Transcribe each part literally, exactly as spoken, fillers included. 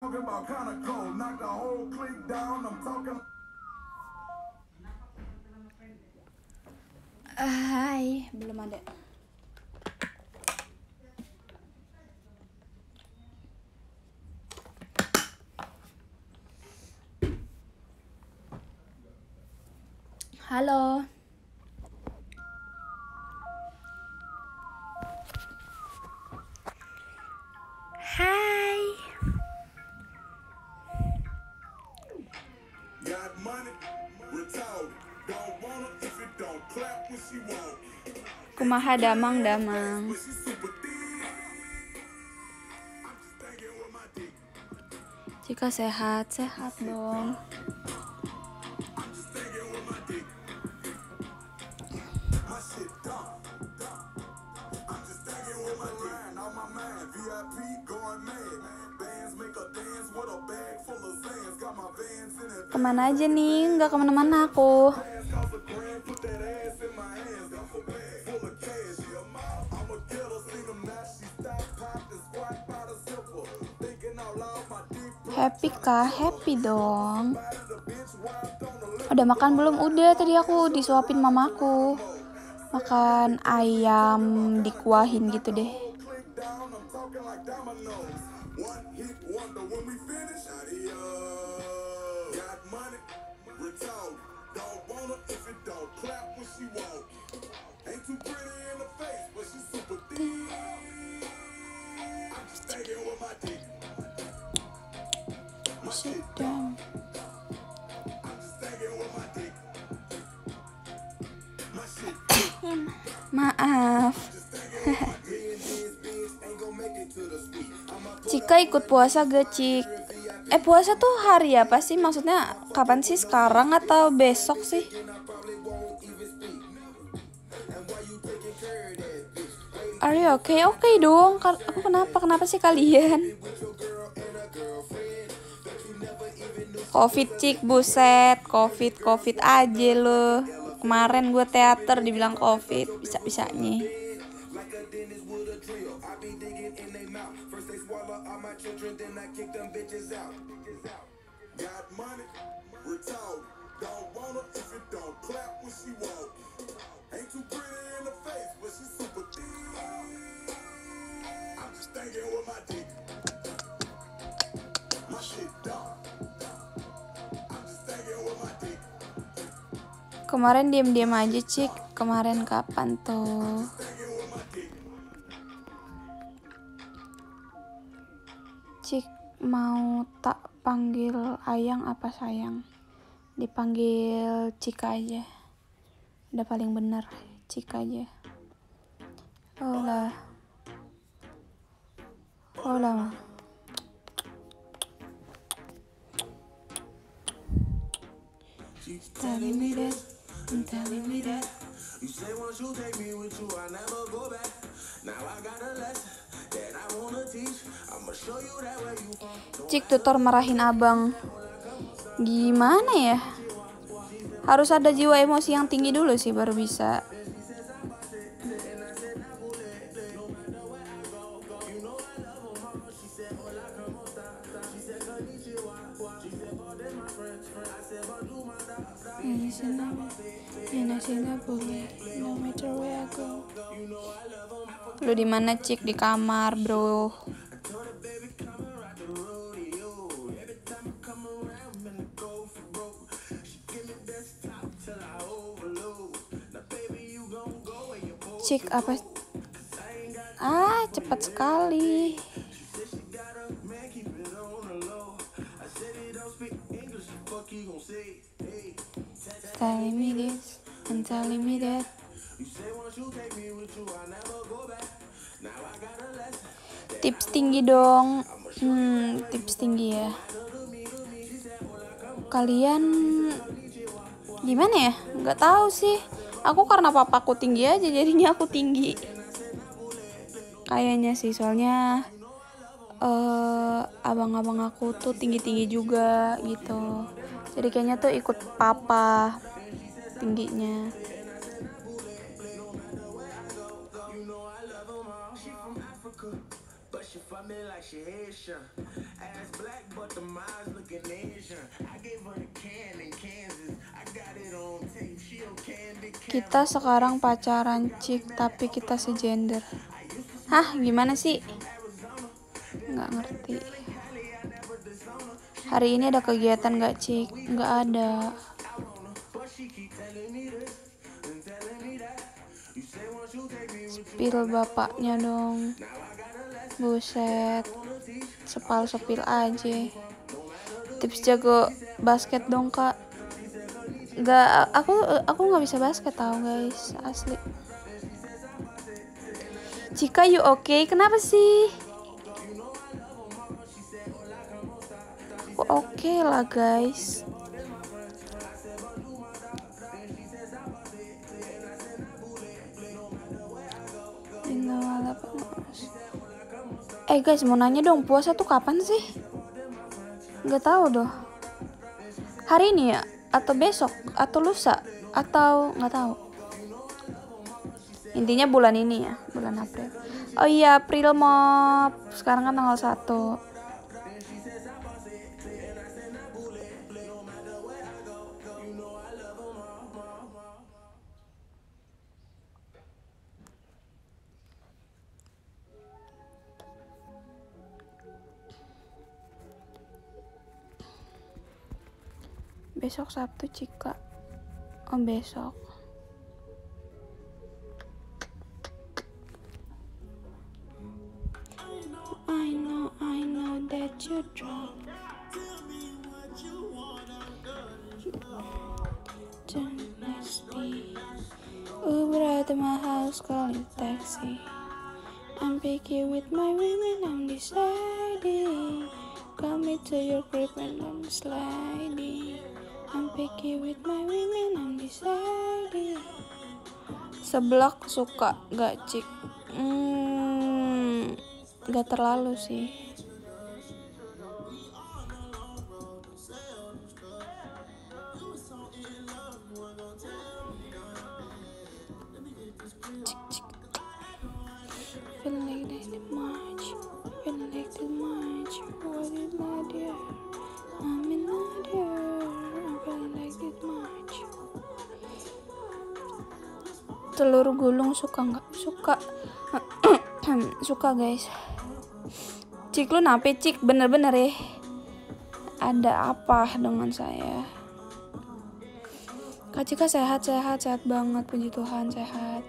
Hai, belum ada. Halo. Hai. Kumaha damang damang. Jika sehat, sehat dong. Kemana aja nih? Nggak kemana-mana aku. Happy kah? Happy dong. Udah makan belum? Udah, tadi aku disuapin mamaku. Makan ayam dikuahin gitu deh. Sedang. Maaf. Cika ikut puasa gak, Cik? Eh, puasa tuh hari apa sih? Maksudnya kapan sih? Sekarang atau besok sih? Are you okay? Oke okay dong. Aku kenapa? Kenapa sih kalian? Covid, Cik, buset. Covid, Covid aja lo. Kemarin gue teater dibilang Covid. Bisa-bisanya. Kemarin diam-diam aja, Cik. Kemarin kapan tuh? Cik, mau tak panggil ayang apa sayang? Dipanggil Cik aja. Udah paling bener, Cik aja. Hola. Hola. Telling me that, I'm telling me that. You say once you take me with you, I never go back. Now I got a lesson that I wanna teach. I'ma show you that way you from. Cik, tutor marahin abang. Gimana ya? Harus ada jiwa emosi yang tinggi dulu sih baru bisa. No matter where I go. Lu di mana, Cik? Di kamar, bro. Cik, apa? Ah, cepat sekali. Telling me this and telling me that. Tips tinggi dong. Hmm, tips tinggi ya. Kalian gimana ya? Nggak tahu sih. Aku karena papaku tinggi aja jadinya aku tinggi. Kayaknya sih, soalnya uh, abang-abang aku tuh tinggi-tinggi juga gitu. Jadi kayaknya tuh ikut papa tingginya. Kita sekarang pacaran, Cik, tapi kita segender. Hah, gimana sih? Nggak ngerti. Hari ini ada kegiatan nggak, Cik? Nggak ada. Spill bapaknya dong. Buset, sepal-sepil aja. Tips jago basket dong, Kak. Gak, aku aku nggak bisa basket tau guys, asli. Cika, you okay? Kenapa sih? Aku oke okay lah guys. Eh guys, mau nanya dong, puasa tuh kapan sih? Nggak tahu doh. Hari ini ya? Atau besok? Atau lusa? Atau nggak tahu? Intinya bulan ini ya, bulan April. Oh iya, April Mop. Sekarang kan tanggal satu. Besok Sabtu, Cika. Oh, besok. I know, I know that you drunk. Nasty. Uber at my house, calling taxi. I'm picky with my women, I'm deciding. Call me to your crib and I'm sliding. I'm picky with my women, I'm deciding. Seblak suka gak, Cik? Hmm, gak terlalu sih. Cik, cik. Feeling like that much, feeling like too much. What is not there? I'm in there. I'm feeling like that much. Telur gulung suka nggak? Suka. Suka guys. Cik, lu nape, Cik? Bener-bener ya. Ada apa dengan saya? Kak Cika sehat, sehat, sehat banget, puji Tuhan, sehat.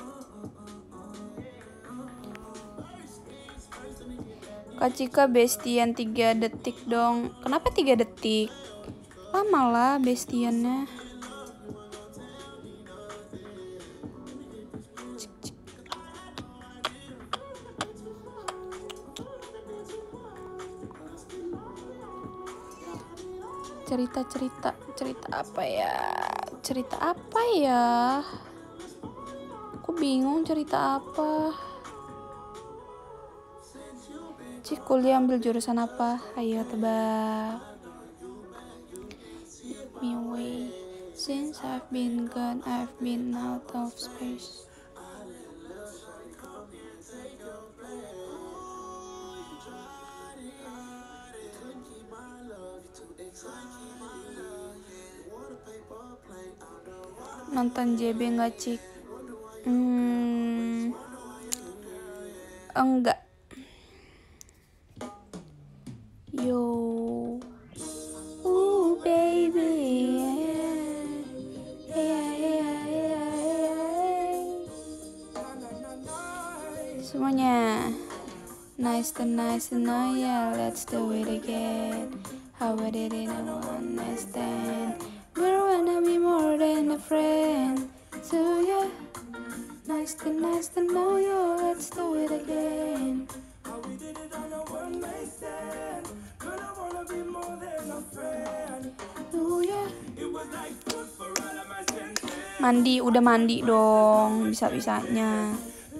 Kak Cika bestian tiga detik dong. Kenapa tiga detik? Lama lah bestiannya. Cerita-cerita, cerita apa ya? Cerita apa ya? Aku bingung cerita apa. Cik, kuliah ambil jurusan apa? Ayo tebak. Me way. Since I've been gone, I've been out of space. Nonton J B nggak, Cik? Hmm, enggak. Yo, ooh baby, yeah, yeah, yeah, yeah, yeah. Semuanya, nice to nice to know ya, let's do it again. How I did it in one night stand. We're gonna be more than a friend. So yeah, nice to nice to know you, let's do it again. How we did it on a one night stand. Girl, I wanna be more than a friend. Oh yeah. It was like food for all of my senses. Mandi, udah mandi dong, bisa-bisanya.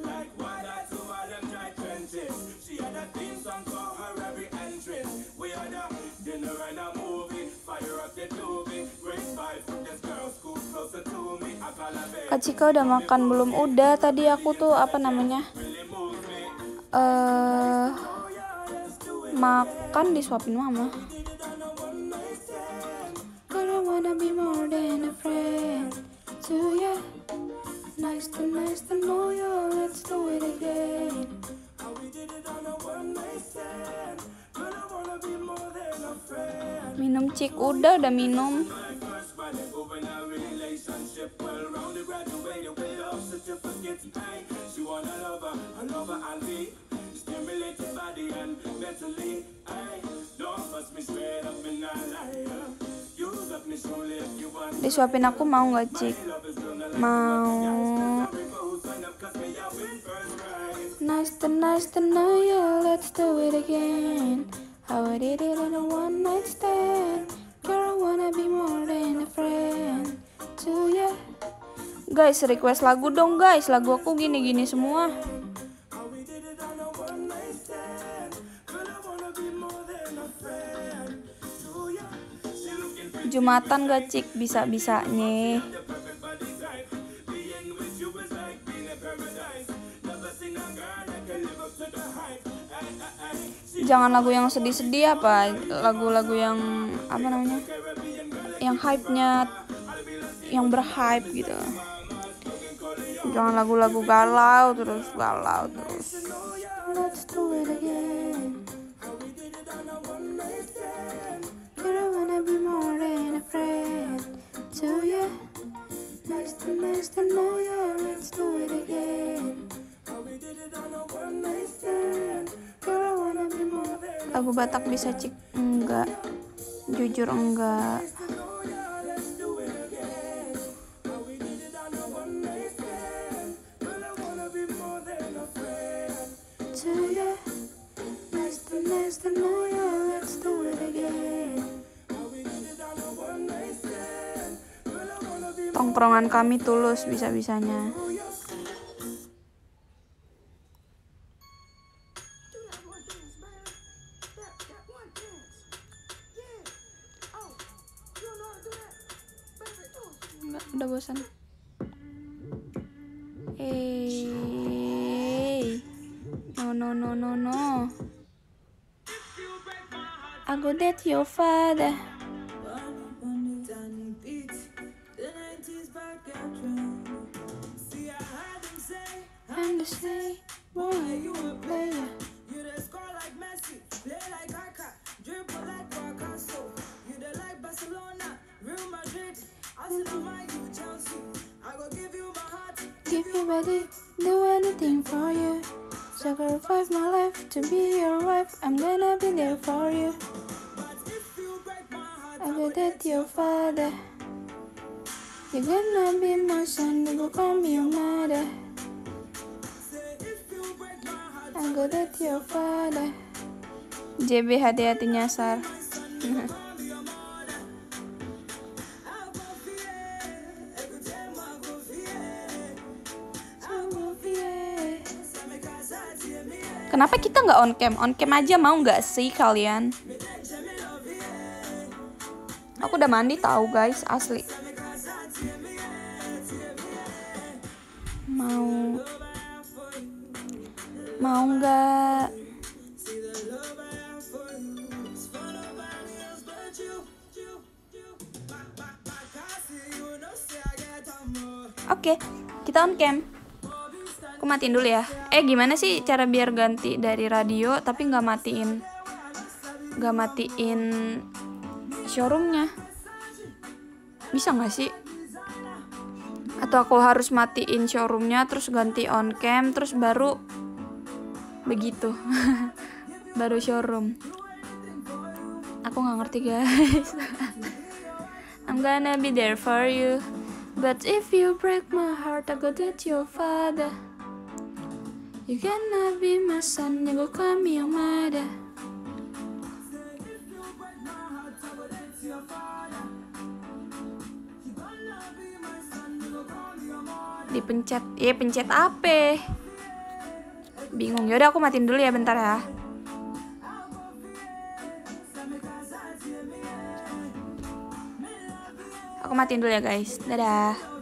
Kak Cika udah makan belum? Udah, tadi aku tuh apa namanya? Eh uh, makan disuapin mama. I wanna be more than a friend to you. Nice to nice to know you. Let's do it again. Minum cik udah udah minum. Disuapin aku mau nggak cik? Mau. Nice to nice to know you. Let's do it again. How I did it on a one night stand. Girl, I wanna be more than a friend to you. Guys, request lagu dong guys. Lagu aku gini-gini semua. Jumatan gak cik? Bisa-bisanya. Jangan lagu yang sedih-sedih apa, lagu-lagu yang apa namanya, yang hype-nya, yang berhype gitu. Jangan lagu-lagu galau terus, galau terus. Let's do it again. Girl, I wanna be more than a friend to you. Nice to nice to know you. Let's do it again. Lagu Batak bisa cik? Enggak, jujur enggak. Tongkrongan kami tulus bisa-bisanya. Enggak, udah bosan. Hey, no no no no no. I go date your father. And to say, boy, you a player. You the score like Messi, play like Kaka, dribble like Picasso. You the like Barcelona, Real Madrid, Arsenal, you Chelsea. I go give you my heart, give you body, do anything for you. Sacrifice my life to be your wife. I'm gonna be there for you. But if you break my heart, I go date your father. You're gonna be my son, you go call me your mother. I go date your father. J B hati-hati nyasar. Kenapa kita nggak on cam? On cam aja mau nggak sih kalian? Aku udah mandi tahu guys, asli. Mau mau nggak? Oke, kita on cam. Aku matiin dulu ya. Eh gimana sih cara biar ganti dari radio tapi nggak matiin, nggak matiin showroomnya? Bisa nggak sih? Atau aku harus matiin showroomnya terus ganti on cam terus baru begitu? Baru showroom. Aku nggak ngerti guys. I'm gonna be there for you, but if you break my heart I go date your father. You gonna be my son, you go call me your mother. Dipencet, ya pencet apa? Bingung. Yaudah aku matiin dulu ya bentar ya. Aku matiin dulu ya guys. Dadah.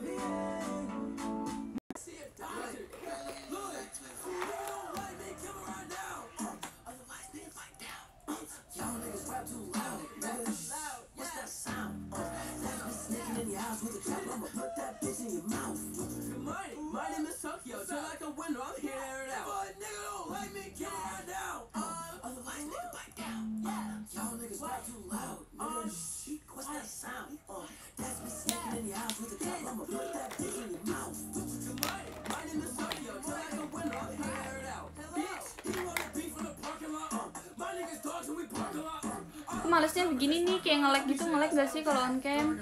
Aku malesnya begini nih, kayak nge-lag gitu, nge-lag gak sih kalau on cam?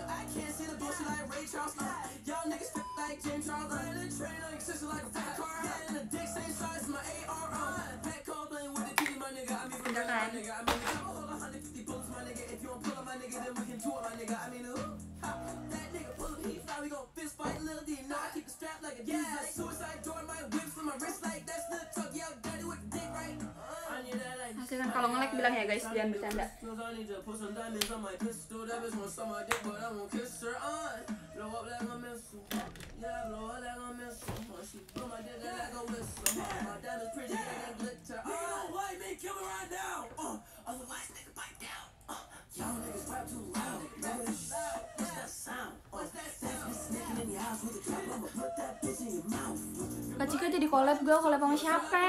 Enggak kan? Hasilkan kalau nge-lag bilang ya guys, jangan bercanda. Kak Cika jadi collab gue, collab sama siapa?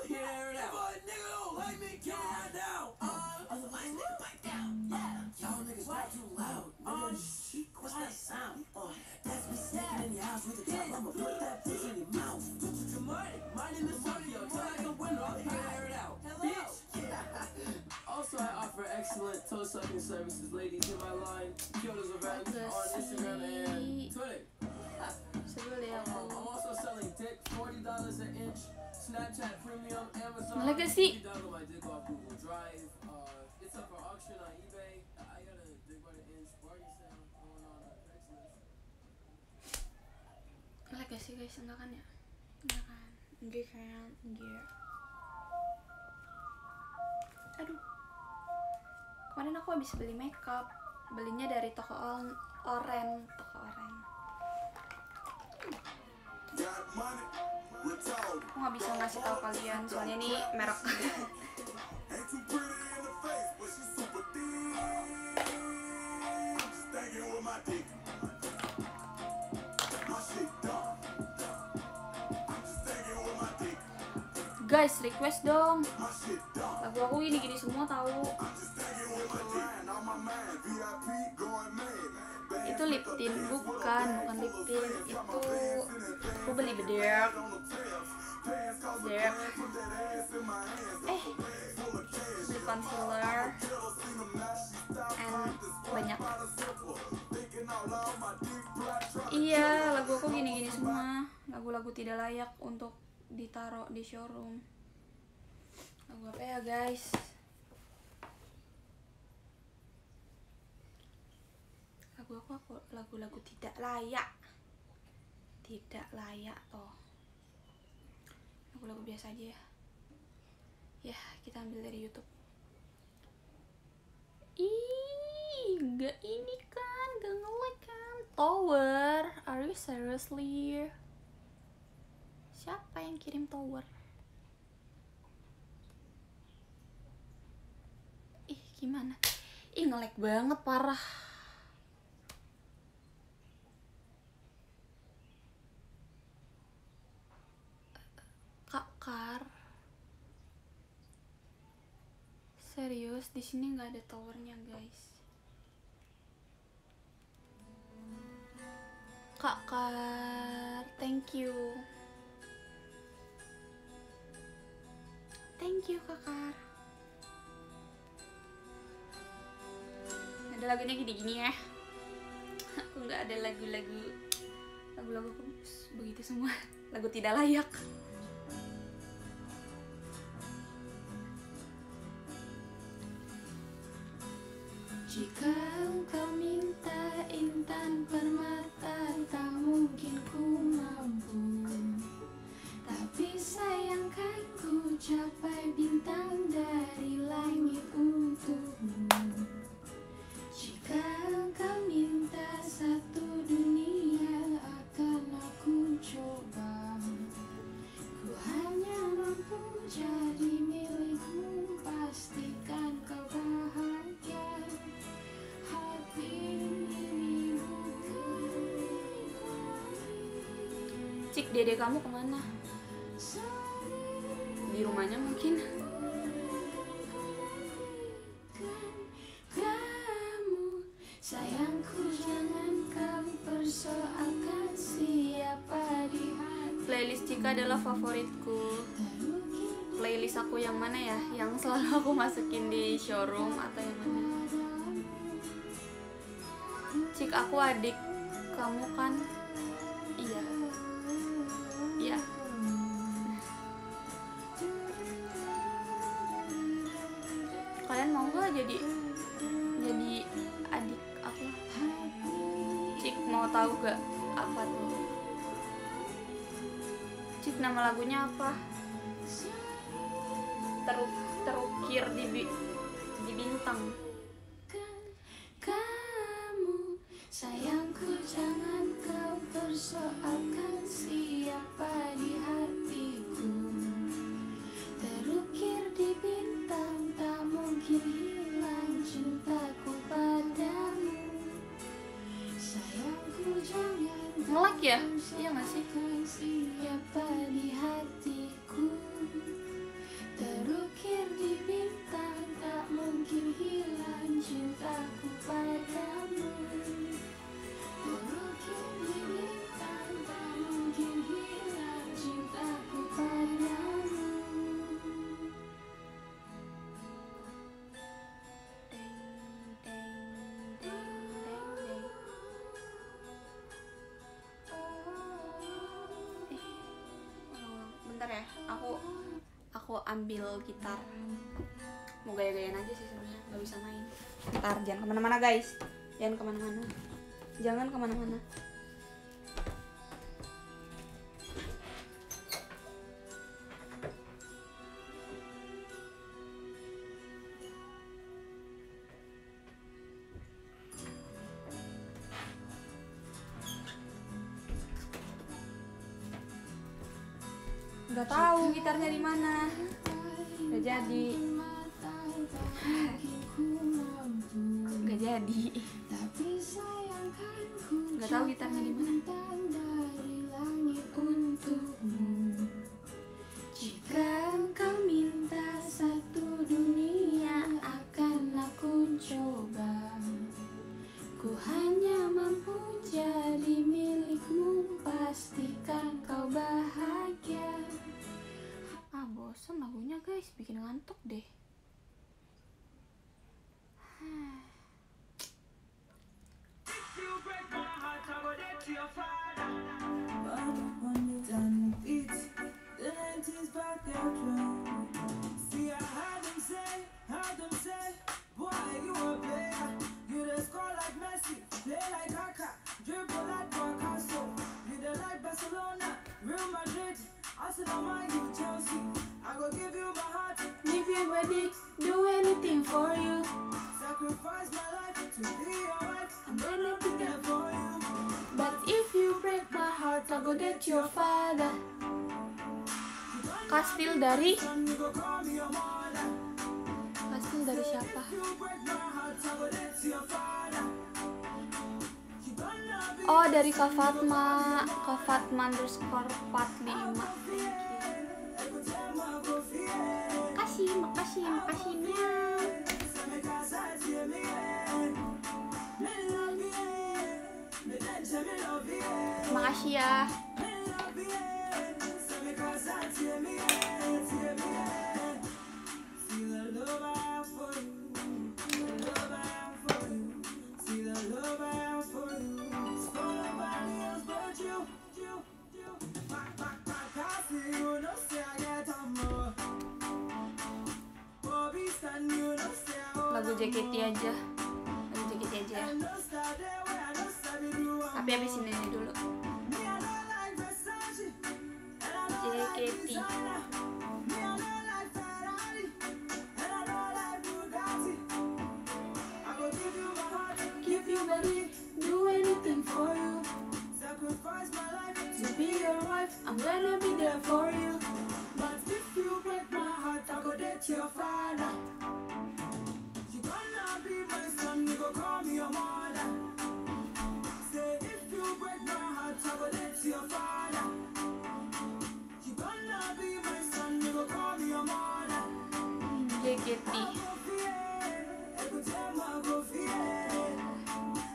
Also, I offer excellent toe sucking services, ladies in my line. Kyoto's event on Instagram and Twitter. I'm also selling dick, forty dollars an inch. Snapchat Premium, Amazon. Legacy. Download my dick off Google Drive. Uh, it's up for auction on eBay. I got a dick by the inch bargain sale going on on Craigslist. Legacy guys, enggak kan ya? Enggak kan? Enggak kan? Enggak. Aduh. Kemarin aku habis beli makeup, belinya dari toko Oren, toko Oren. Aku nggak bisa ngasih tahu kalian, soalnya ini merek. Guys, request dong. Lagu aku gini-gini semua tahu. Itu lip tint, bukan, bukan lip tint. Itu aku beli bedek. Bedek. Eh, beli concealer. And banyak. Iya, lagu aku gini-gini semua. Lagu-lagu tidak layak untuk ditaruh di showroom. Lagu apa ya guys? Lagu aku aku lagu-lagu tidak layak, tidak layak toh. Lagu-lagu biasa aja ya. Ya kita ambil dari YouTube. Ih, gak ini kan, gak nge-lag kan? Tower, are you seriously? Siapa yang kirim tower? Ih, gimana? Ih, nge-lag banget, parah. Kak Kar. Serius, di sini nggak ada towernya, guys. Kak Kar, thank you. Thank you Kakak. Ada lagunya gini-gini ya. Aku nggak ada lagu-lagu, lagu-lagu begitu semua. Lagu tidak layak. Jika engkau minta intan permata, tak mungkin ku mampu. Tapi sayangkan ku capai bintang dari langit untukmu. Jika engkau minta satu dunia, akan aku coba. Ku hanya mampu jadi milikmu, pastikan kau bahagia. Hati ini bukan. Cik, dede kamu kemana? Di rumahnya mungkin. Sayangku jangan kau persoalkan siapa di hati. Playlist Cika adalah favoritku. Playlist aku yang mana ya? Yang selalu aku masukin di showroom atau yang mana? Cik, aku adik kamu kan? Iya. Iya. Kalian mau gak jadi jadi adik aku? Cik, mau tahu gak apa tuh? Cik, nama lagunya apa? Teruk terukir di bi di bintang. Kamu sayangku jangan kau persoalkan siapa di hatiku. Terukir di bintang tak mungkin hilang cintaku padamu. Sayangku jangan ngelak ya? Iya gak sih? Siapa di hatiku. Terukir di bintang tak mungkin hilang cintaku padamu. Terukir di bintang tak mungkin hilang cintaku padamu. Bentar ya, aku aku ambil gitar. Mau gaya-gayaan aja sih sebenarnya, nggak bisa main gitar. Jangan kemana-mana guys, jangan kemana-mana, jangan kemana-mana. Nggak tahu gitarnya di mana. Nggak jadi. Nggak jadi. Nggak tahu gitarnya di mana. Jika engkau minta satu dunia akan aku coba. Ku hanya mampu jadi milikmu, pastikan kau bahagia. Ah, bosan lagunya guys, bikin ngantuk deh. Do anything for you. Sacrifice my life to be your wife. I'm gonna be there for you. But if you break my heart, I'll go get your father. Kastil dari Kastil dari siapa? Oh, dari Kak Fatma. Kak Fatma underscore empat lima. Makasih, makasih, makasih miau. Makasih ya. Lagu J K T aja, lagu J K T aja ya. Tapi habisin ini dulu. J K T. Give you baby, do anything for you. Sacrifice my life to be your wife. I'm gonna be there for you. But if you break my heart, I'll go date your father. You gonna be my son, you go call me your mother. Say if you break my heart, I'll go date your father. You gonna be my son, you go call me your mother. J K T.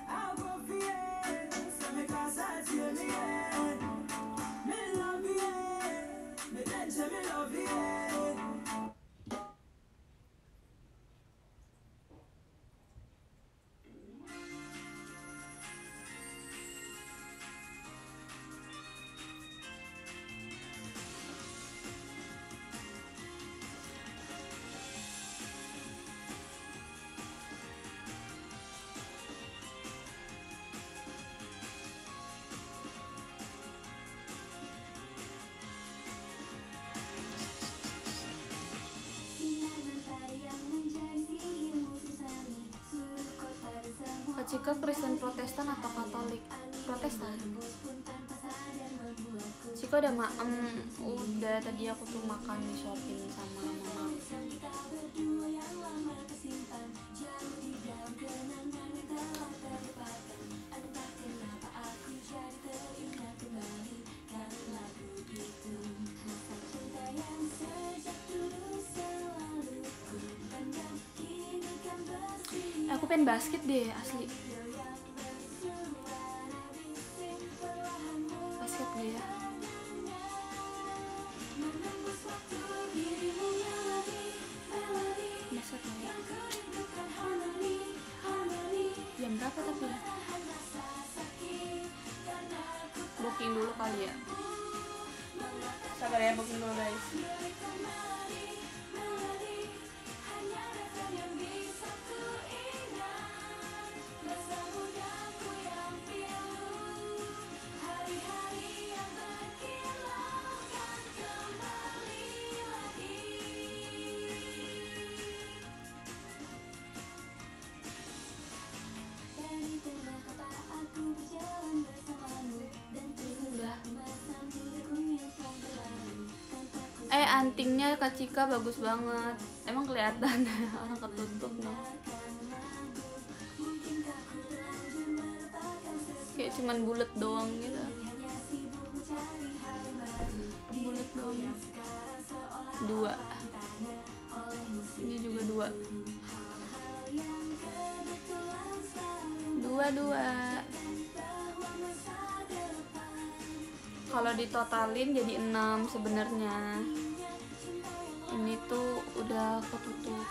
Kak Cika Kristen Protestan atau Katolik? Protestan. Cika udah maem, udah tadi aku tuh makan disuapin sama mama. Aku pengen basket deh asli. Basket deh ya. Basket deh. Jam berapa tapi ya? Booking dulu kali ya. Sabar ya, booking dulu guys. Eh antingnya Kak Cika bagus banget. Emang kelihatan orang ketutup nih. Kayak cuman bulat doang gitu. Bulat doang. Dua. Ini juga dua. Dua dua. Kalau ditotalin jadi enam sebenarnya. Ini tuh udah ketutup.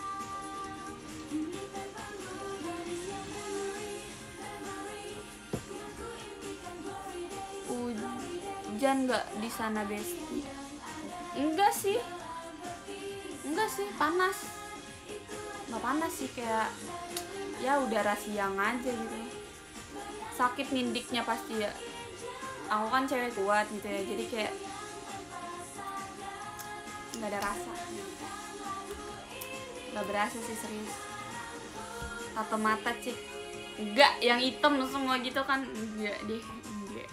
Hujan nggak di sana Besti? Enggak sih, enggak sih, panas. Nggak panas sih, kayak ya udara siang aja gitu. Sakit nindiknya pasti ya. Aku kan cewek kuat gitu ya, jadi kayak nggak ada rasa, nggak berasa sih serius. Tato mata cik, enggak yang hitam semua gitu kan, enggak deh, enggak.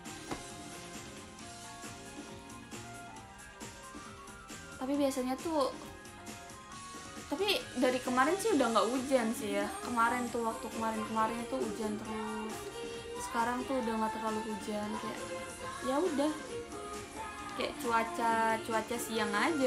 Tapi biasanya tuh, tapi dari kemarin sih udah nggak hujan sih ya. Kemarin tuh waktu kemarin-kemarin itu hujan terus. Sekarang tuh udah nggak terlalu hujan, kayak ya udah kayak cuaca cuaca siang aja.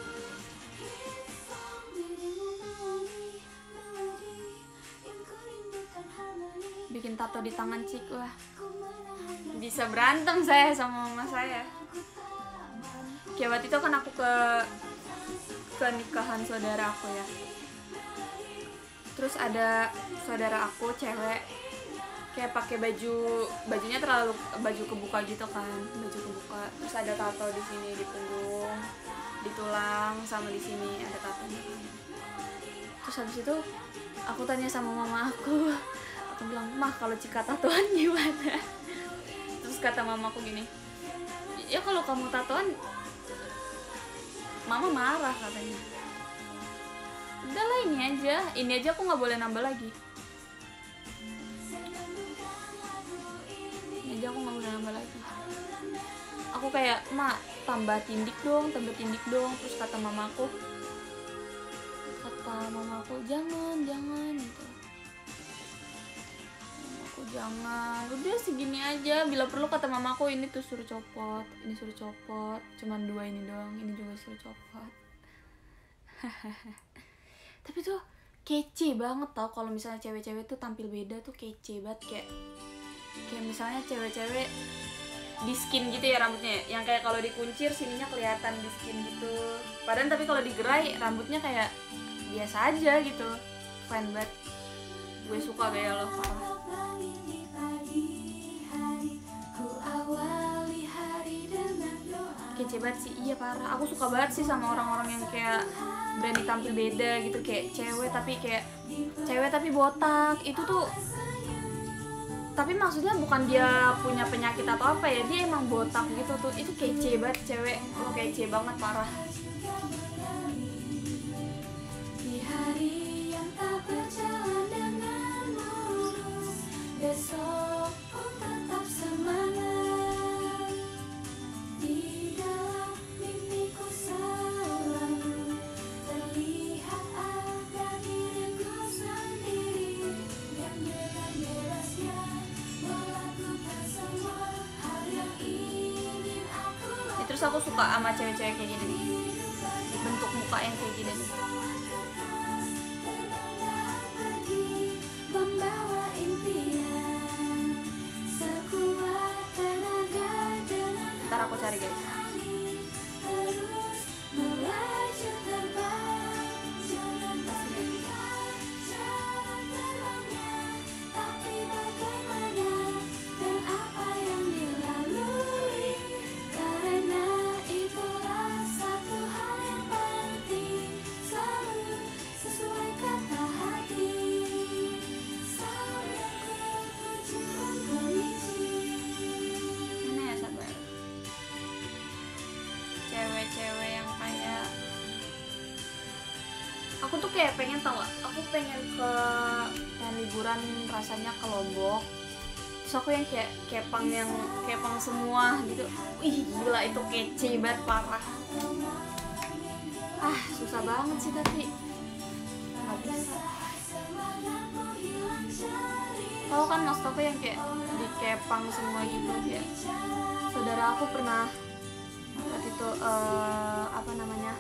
Bikin tato di tangan cik, wah bisa berantem saya sama mama saya. Kayak waktu itu kan aku ke ke nikahan saudara aku ya, terus ada saudara aku cewek kayak pakai baju, bajunya terlalu baju kebuka gitu kan, baju kebuka, terus ada tato di sini di punggung, di tulang, sama di sini ada tatonya kan. Terus habis itu aku tanya sama mama aku, aku bilang, "Mah, kalau Cika tatoan gimana?" Terus kata mama aku gini, "Ya kalau kamu tatoan mama marah," katanya. Udahlah ini aja, ini aja aku nggak boleh nambah lagi. Aja aku nggak boleh nambah lagi. Aku kayak, "Mak, tambah tindik dong, tambah tindik dong." Terus kata mamaku, kata mamaku, "Jangan, jangan," gitu. Mamaku, "Jangan, udah segini aja. Bila perlu," kata mamaku, "ini tuh suruh copot, ini suruh copot. Cuman dua ini doang, ini juga suruh copot." Tapi tuh kece banget tau kalau misalnya cewek-cewek tuh tampil beda tuh, kece banget. Kayak kayak misalnya cewek-cewek di skin gitu ya rambutnya, yang kayak kalau dikuncir sininya kelihatan di skin gitu, padahal tapi kalau digerai rambutnya kayak biasa aja gitu. Keren banget, gue suka gaya lo parah. Kece banget sih, iya parah. Aku suka banget sih sama orang-orang yang kayak berani tampil beda gitu, kayak cewek tapi kayak cewek tapi botak. Itu tuh, tapi maksudnya bukan dia punya penyakit atau apa ya, dia emang botak gitu tuh. Itu kece banget cewek, oh kece banget parah. Di hari yang tak berjalan dengan mulus, Terus aku suka sama cewek-cewek kayak gini nih, bentuk muka yang kayak gini nih. Ntar aku cari guys. Cewek-cewek yang kayak aku tuh kayak pengen tau gak, aku pengen ke pengen liburan rasanya ke Lombok. Terus aku yang kayak kepang yang kepang semua gitu. Wih gila itu kece banget parah. Ah susah banget sih tapi nggak bisa. Kalau kan maksud aku yang kayak di kepang semua gitu kayak saudara aku pernah waktu itu uh, apa namanya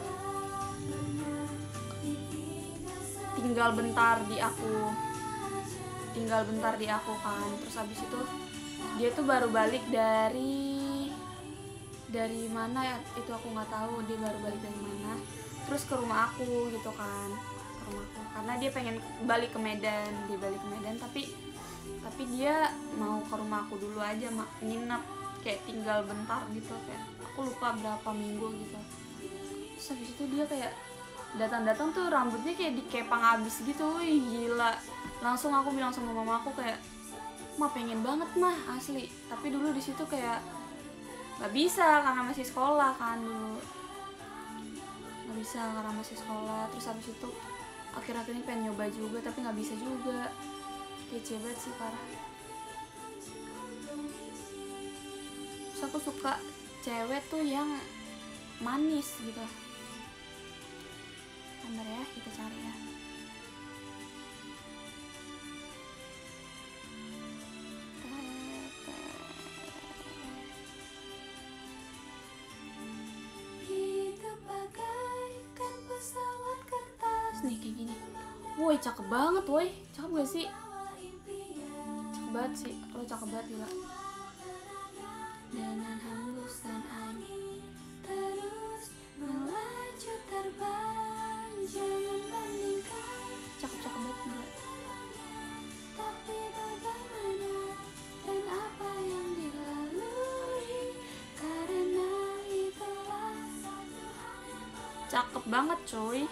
tinggal bentar di aku tinggal bentar di aku kan. Terus habis itu dia tuh baru balik dari dari mana ya itu aku nggak tahu, dia baru balik dari mana terus ke rumah aku gitu kan, ke rumahku karena dia pengen balik ke Medan. Dia balik ke Medan tapi tapi dia mau ke rumah aku dulu aja mak, nginep kayak tinggal bentar gitu, kayak aku lupa berapa minggu gitu. Terus habis itu dia kayak datang-datang tuh rambutnya kayak dikepang abis gitu. Wih gila, langsung aku bilang sama mama aku kayak mah pengen banget mah asli, tapi dulu di situ kayak nggak bisa karena masih sekolah kan, dulu nggak bisa karena masih sekolah. Terus habis itu akhir-akhir ini pengen nyoba juga tapi nggak bisa juga. Kece banget sih parah. Terus aku suka cewek tuh yang manis gitu. Bentar ya, kita cari ya. Nih kayak gini. Woi cakep banget woi. Cakep gak sih? Cakep banget sih. Lo cakep banget gila. Dengan hembusan angin terus melaju terbang, jangan bandingkan. Cakep-cakep banget gila. Tapi bagaimana dan apa yang dilalui, karena itulah satu hal yang penting. Cakep banget coy.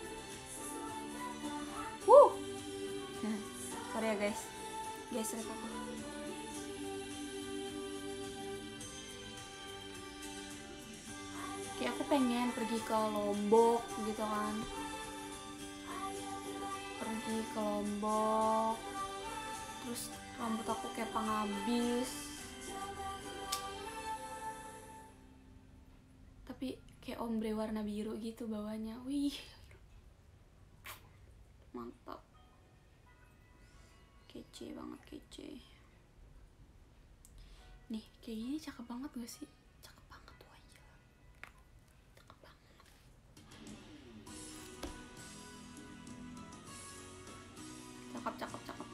Wuh. Sorry ya guys. Guys, rekam. Kayak aku pengen pergi ke Lombok gitu kan. Pergi ke Lombok. Terus rambut aku kayak pengabis. Tapi kayak ombre warna biru gitu bawahnya. Wih. Mantap, kece banget, kece. Nih kayak gini cakep banget gak sih? Cakep banget tuh aja, cakep banget. Cakep, cakep, cakep.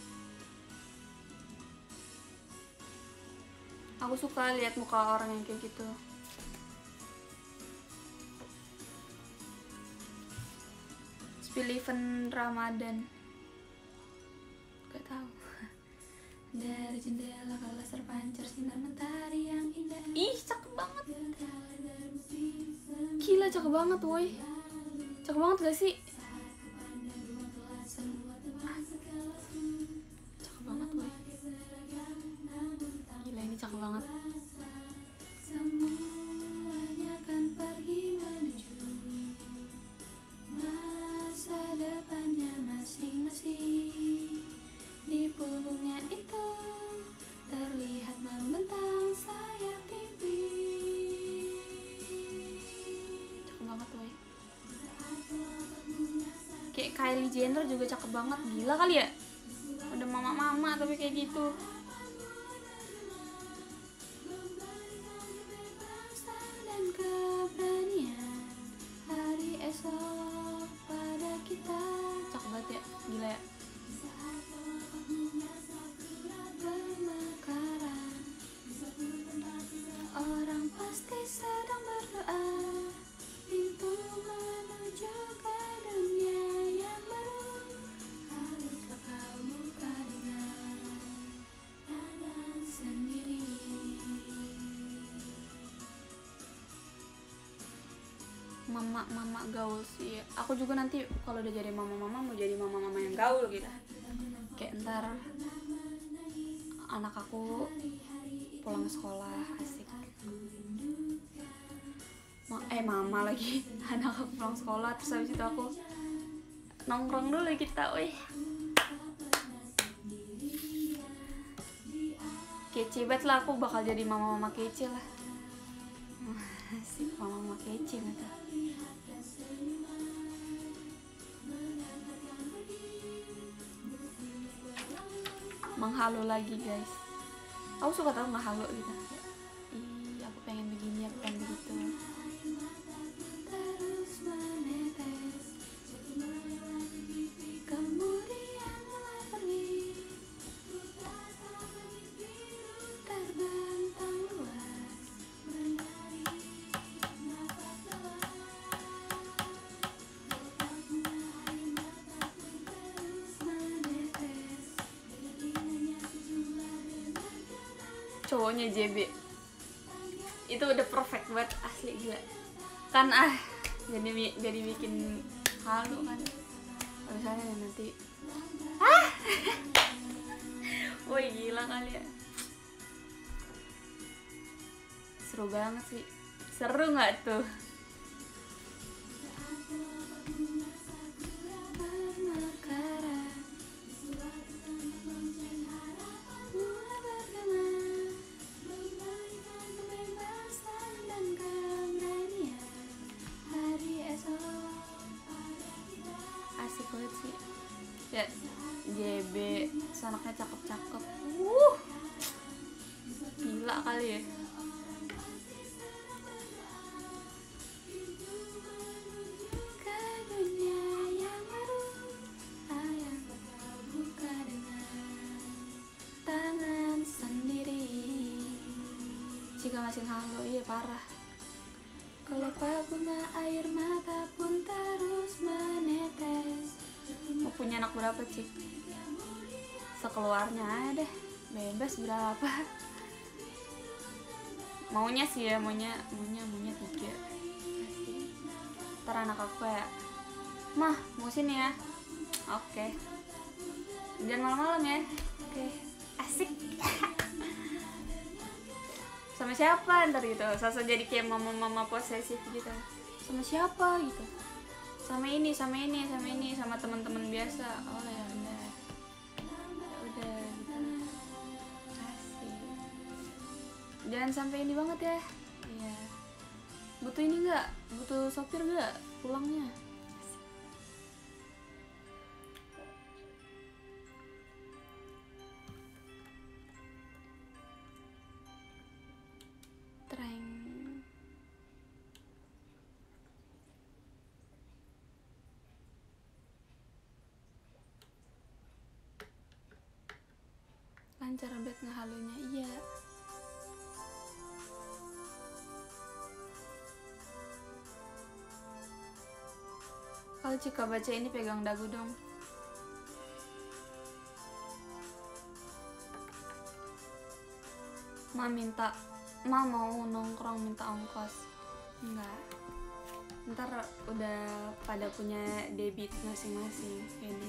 Aku suka lihat muka orang yang kayak gitu. Pilih event Ramadan, gak tahu. Dari jendela kelas terpancar sinar mentari yang indah. Ih cakep banget, gila cakep banget woi, cakep banget gak sih? Cakep banget woi, gila ini cakep banget. Semuanya akan pergi menuju masa depannya masing-masing. Di punggungnya itu terlihat membentang sayap tipis. Cakep banget woy. Kayak Kylie Jenner juga cakep banget. Gila kali ya, udah mama-mama tapi kayak gitu. keberanian hari esok pada kita. Cakep banget ya, gila ya. Pemekaran, orang pasti sedang berdoa, pintu menuju ke dunia yang baru haruskah kau buka dengan tangan sendiri. Mama-mama gaul sih. Aku juga nanti kalau udah jadi mama-mama mau jadi mama-mama yang gaul gitu. Kayak ntar anak aku pulang sekolah asik. Ma eh mama lagi. Anak aku pulang sekolah terus habis itu aku nongkrong dulu kita, wih. Kece banget lah, aku bakal jadi mama-mama kece lah. Asik, mama-mama kece gitu. Menghalu lagi guys, aku suka tau ngehalu gitu. Ih, aku pengen begini, aku pengen begitu. Terus menetes, kemudian mulai pergi, terbentang luas, menari nafas lelah. Terus menetes, cowoknya J B itu udah perfect banget asli, gila kan. Ah jadi jadi bikin halu kan misalnya nanti ah woi gila kali ya, seru banget sih. Seru nggak tuh? Asik banget sih ya, J B anaknya cakep-cakep, uh gila kali ya. Ke dunia yang baru ayam buka dengan tangan sendiri. Jika masih halu, iya parah. Kelopak bunga air mata pun terus menetes. Mau punya anak berapa Cik? Sekeluarnya aja deh, bebas berapa. Maunya sih ya, maunya maunya maunya tiga. Ntar anak aku kayak, mah mau sini ya. Oke. Jangan malam-malam ya. Oke. Asik. Sama siapa ntar gitu, sosok jadi kayak mama-mama posesif gitu. Sama siapa gitu, sama ini sama ini sama ini sama teman-teman biasa. Oh ya udah ya udah gitu. Asik, jangan sampai ini banget ya. Iya, butuh ini nggak, butuh sopir nggak pulangnya. Lancar banget ngehalunya, iya. Kalau Cika baca ini pegang dagu dong. Ma minta, Ma mau nongkrong minta ongkos. Enggak. Ntar udah pada punya debit masing-masing ini.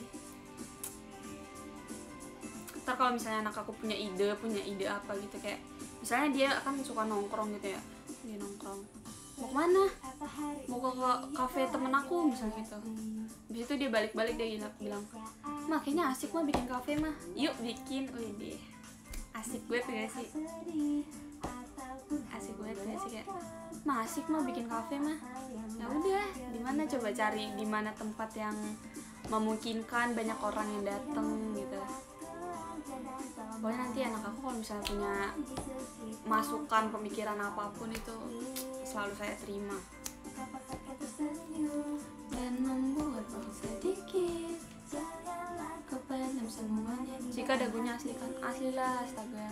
Ntar kalau misalnya anak aku punya ide, punya ide apa gitu, kayak misalnya dia kan suka nongkrong gitu ya, dia nongkrong, mau kemana? Mau ke kafe temen aku misalnya gitu. Habis itu dia balik-balik dia bilang, mah kayaknya asik mah bikin kafe mah, yuk bikin. Wih deh, asik gue tuh gak sih? Asik gue tuh gak sih, kayak mah asik mah bikin kafe mah. Ya udah, di mana coba cari di mana tempat yang memungkinkan banyak orang yang dateng gitu. Pokoknya nanti anak aku aku kalau misalnya punya masukan pemikiran apapun itu selalu saya terima dan membuat sedikit kepadam semuanya. Jika dagunya asli kan asli lah, astaga.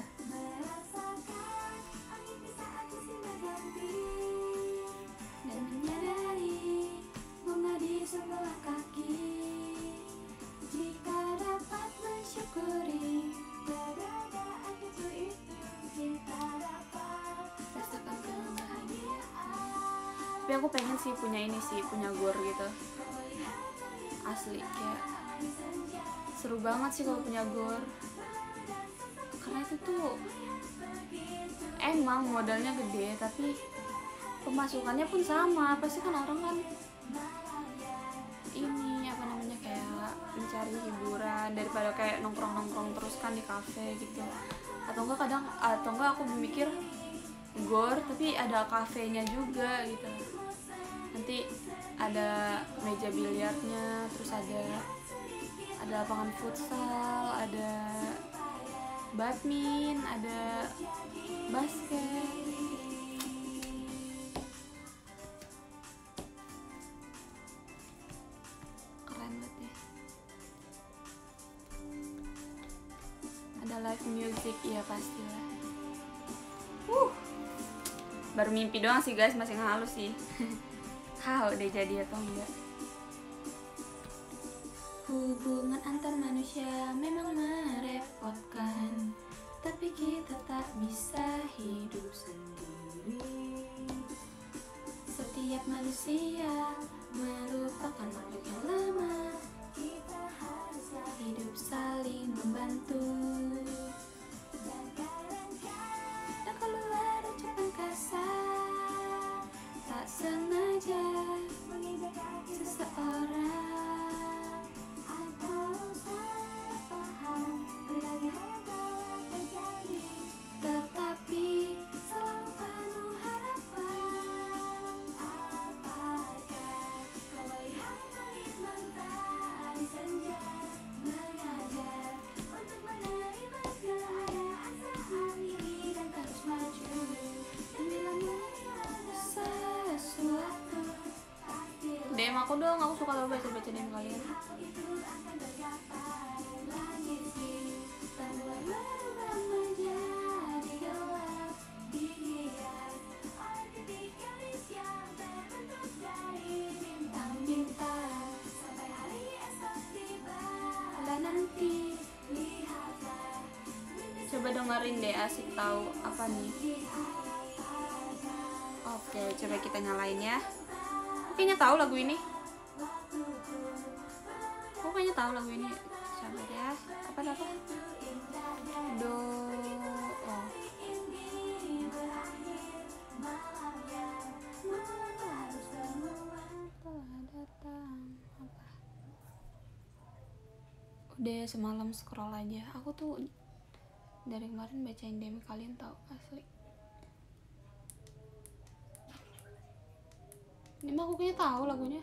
Dan menyadari bunga di sebelah kaki, jika dapat mensyukuri keberadaan itu itu kita dapat rasakan kebahagiaan. Tapi aku pengen sih punya ini sih, punya gor gitu asli, kayak seru banget sih kalau punya gor, karena itu tuh emang modalnya gede tapi pemasukannya pun sama. Pasti kan orang kan ini apa namanya kayak mencari hiburan daripada kayak nongkrong-nongkrong terus kan di kafe gitu, atau enggak kadang atau enggak aku berpikir gor tapi ada kafenya juga gitu, nanti ada meja biliarnya, terus ada ada lapangan futsal, ada badminton, ada basket. Keren banget ya. Ada live music, iya pastilah. Uh, baru mimpi doang sih guys, masih ngehalus sih. Hah, udah jadi atau enggak? Hubungan antar manusia memang merepotkan, tapi kita tak bisa hidup sendiri. Setiap manusia merupakan makhluk yang lemah, kita harus hidup saling membantu. Dan kalau ada ucapan kasar, tak sengaja seseorang atau salah paham, terjadi, tetapi selalu penuh harapan. Apakah kau melihat langit mentari senja mengajar untuk menerima keadaan saat ini dan terus maju demi sesuatu. D M aku dong, aku suka lo baca-baca D M kalian. Coba dengerin deh, asik tahu apa nih. Oke, coba kita nyalain ya. Kayaknya tahu lagu ini. Aku kayaknya tahu lagu ini. Coba ya. Apa apa? Do. Oh. Udah semalam scroll aja. Aku tuh dari kemarin bacain D M kalian tahu, asli. Ini mah aku kayaknya tahu lagunya.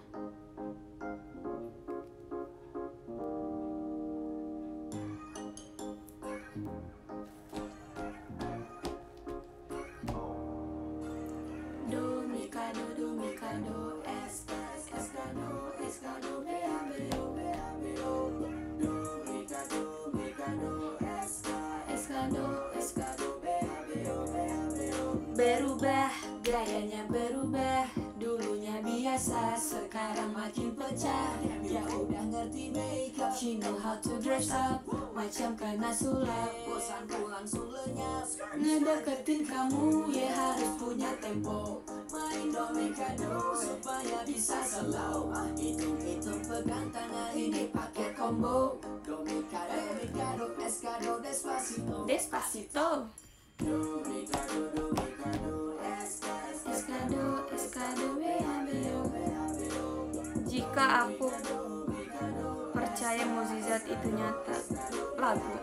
Do mi ka do do mi ka do es es ka do es ka do be be do be be do do mi ka do mi ka do es es ka do es ka do be be do be be do. Berubah gayanya, berubah, dulunya biasa sekarang makin pecah. Dia udah ngerti makeup, she know how to dress up, macam kena sulap, bosanku langsung lenyap. Ngedeketin kamu ya harus punya tempo, main domikado supaya bisa slow. Hitung-hitung pegang tangan ini pakai combo. Domikado, domikado, escado, despacito, despacito. Domikado, domikado, escado, escado, beabeo. Jika aku percaya mukjizat itu nyata. Lagu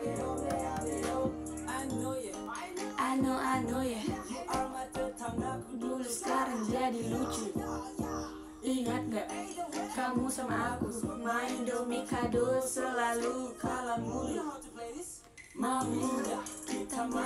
Ano ano ya, dulu sekarang jadi lucu. Ingat gak kamu sama aku main domikado selalu kalah mulu. Mau gak kita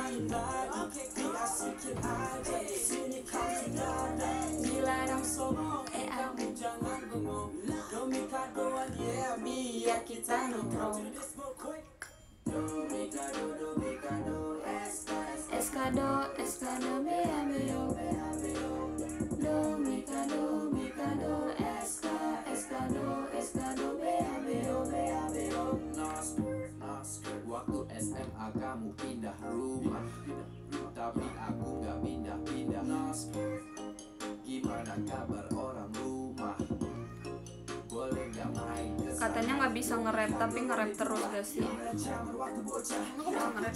Waktu S M A kamu pindah rumah, tapi aku gak pindah-pindah. Gimana kabar orang rumah? Boleh gak main ke Katanya nggak bisa nge-rap, tapi nge-rap terus gak sih? Aku bisa nge-rap.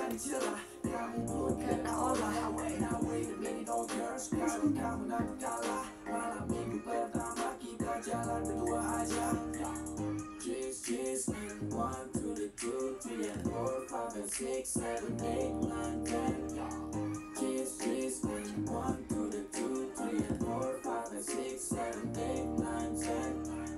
Karena olah. malam minggu pertama kita jalan berdua aja. Cheers, cheers, and one to the two, three and four, five and six, seven, eight, nine, ten. Cheers, cheers, and one to the two, three and four, five and six, seven, eight, nine, ten.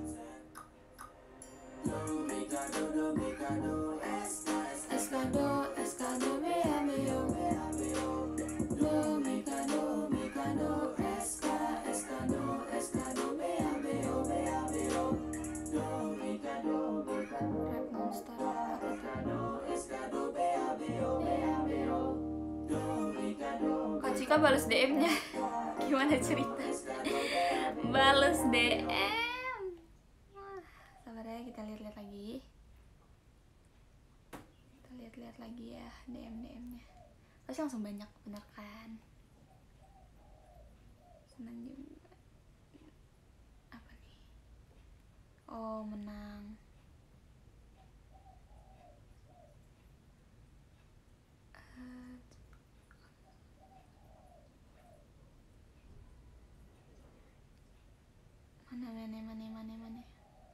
Do, mika, do, do, mika, do, esta, esta, do, esta, do, mea, meo, mea, meo. Do, mika, do, mika, do, esta, esta, do, esta, do, mea, meo, mea, meo. Do, mika, do, mika, do, Rap monster. esta, do, esta, do, mea, meo, mea, meo. Do, mika, do, Kak Cika balas D M-nya. Gimana cerita? Balas D M. Wah, sabar ya, kita lihat-lihat lagi. Kita lihat-lihat lagi ya D M-D M-nya. Pasti langsung banyak, bener kan? Senang juga. Apa nih? Oh, menang. Eh, Mana, mana, mana, mana, mana.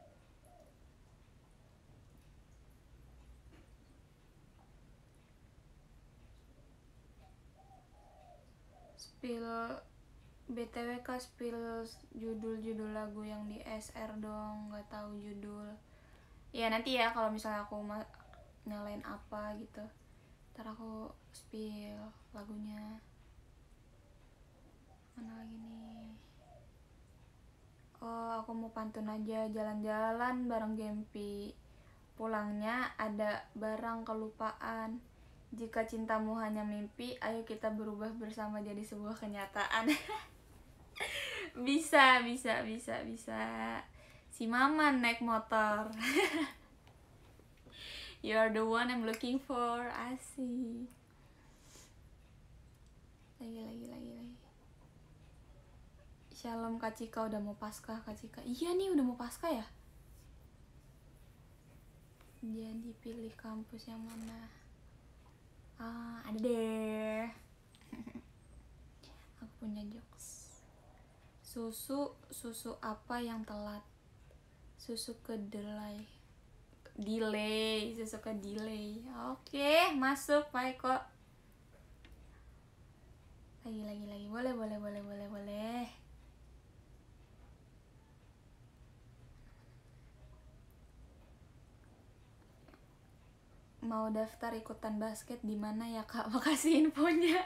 Spill B T W Kak, spill judul-judul lagu yang di S R dong, nggak tahu judul. Ya nanti ya kalau misalnya aku ma- nyalain apa gitu, ntar aku spill lagunya. Mana lagi nih? Oh, aku mau pantun aja, jalan-jalan bareng Gempi. Pulangnya ada barang kelupaan. Jika cintamu hanya mimpi, ayo kita berubah bersama jadi sebuah kenyataan. Bisa, bisa, bisa, bisa. Si Maman naik motor. You are the one I'm looking for. Asik. Lagi, lagi, lagi, lagi. Shalom Kak Cika, udah mau Paskah Kak Cika. Iya nih, udah mau Paskah ya. Jadi pilih kampus yang mana? Ah, ada deh. Aku punya jokes. Susu, susu apa yang telat? Susu kedelai. Delay, susu ke delay. Oke, masuk Pak Eko. Lagi, lagi, lagi. Boleh, boleh, boleh, boleh, boleh. Mau daftar ikutan basket di mana ya Kak? Makasih infonya.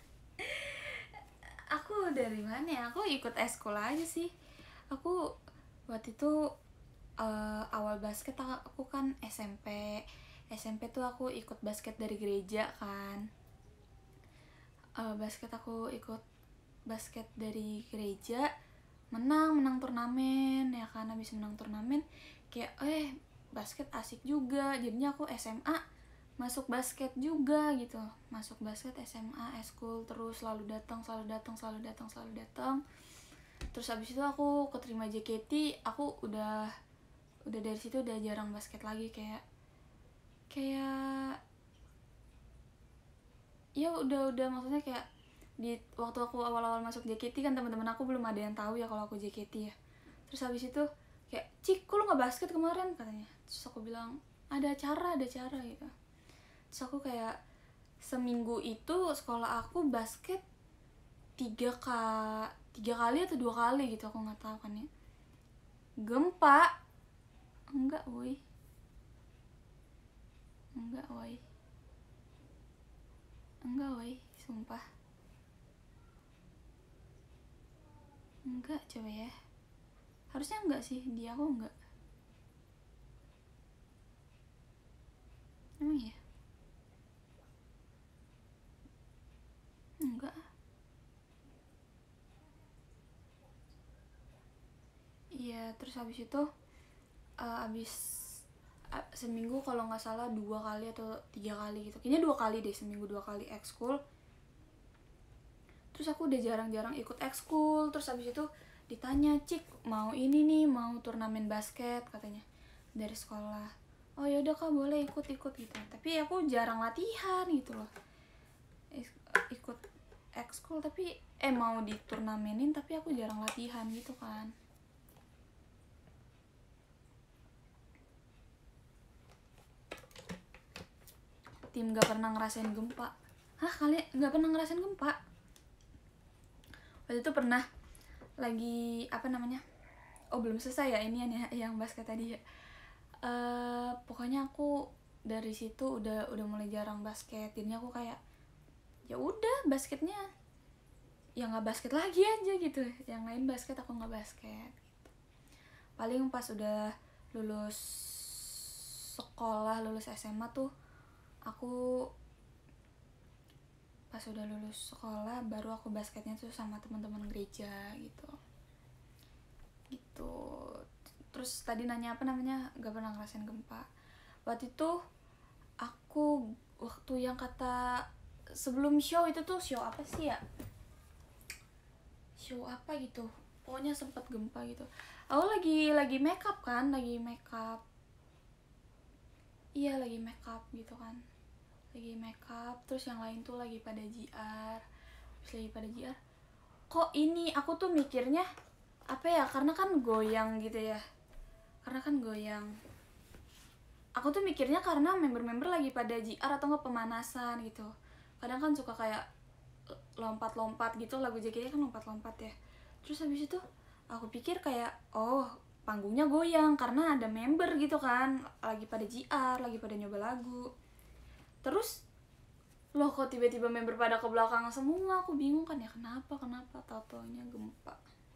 Aku dari mana ya? Aku ikut eskul aja sih. Aku waktu itu uh, awal basket aku kan S M P. S M P tuh aku ikut basket dari gereja kan. Uh, basket aku ikut basket dari gereja, menang menang turnamen ya kan. Habis menang turnamen kayak eh basket asik juga, jadinya aku S M A masuk basket juga gitu, masuk basket S M A eskul terus, selalu datang selalu datang selalu datang selalu datang. Terus abis itu aku keterima J K T, aku udah udah dari situ udah jarang basket lagi, kayak kayak ya udah udah maksudnya kayak di waktu aku awal-awal masuk J K T kan teman-teman aku belum ada yang tahu ya kalau aku J K T ya. Terus habis itu kayak, Cik, kok lu gak basket kemarin? Katanya. Terus aku bilang, ada acara, ada acara gitu. Terus aku kayak, seminggu itu sekolah aku basket tiga, ka, tiga kali atau dua kali gitu, aku gak tahu kan ya. Gempa? Enggak, woy. Enggak, woy. Enggak, woy. Sumpah. Enggak, coba ya. Harusnya enggak sih, dia aku enggak. Emang ya? Enggak. Iya, terus habis itu uh, habis seminggu kalau nggak salah dua kali atau tiga kali gitu, kayaknya dua kali deh, seminggu dua kali ekskul. Terus aku udah jarang-jarang ikut ekskul. Terus habis itu ditanya, Cik mau ini nih, mau turnamen basket katanya dari sekolah. Oh yaudah Kak boleh ikut-ikut gitu. Tapi aku jarang latihan gitu loh, ikut ekskul tapi eh mau di turnamenin tapi aku jarang latihan gitu kan. Tim gak pernah ngerasain gempa. Hah, kalian gak pernah ngerasain gempa? Waktu itu pernah lagi apa namanya, oh belum selesai ya ini ya yang basket tadi ya. Uh, pokoknya aku dari situ udah udah mulai jarang basket. Jadinya aku kayak ya udah basketnya ya nggak basket lagi aja gitu, yang lain basket aku nggak basket gitu. Paling pas udah lulus sekolah, lulus S M A tuh aku pas udah lulus sekolah baru aku basketnya tuh sama teman-teman gereja gitu gitu. Terus tadi nanya apa namanya, gak pernah ngerasain gempa. Waktu itu aku waktu yang kata sebelum show itu tuh show apa sih ya, show apa gitu, pokoknya sempet gempa gitu. Aku lagi lagi makeup kan, lagi makeup iya lagi makeup gitu kan, lagi makeup. Terus yang lain tuh lagi pada J R, terus lagi pada J R. Kok ini aku tuh mikirnya apa ya, karena kan goyang gitu ya, karena kan goyang. Aku tuh mikirnya karena member-member lagi pada J R atau nggak pemanasan gitu. Kadang kan suka kayak lompat-lompat gitu, lagu J K T kan lompat-lompat ya. Terus habis itu aku pikir kayak oh panggungnya goyang karena ada member gitu kan, lagi pada J R, lagi pada nyoba lagu. Terus loh kok tiba-tiba member pada ke belakang semua, aku bingung kan ya kenapa kenapa tatonya gempa,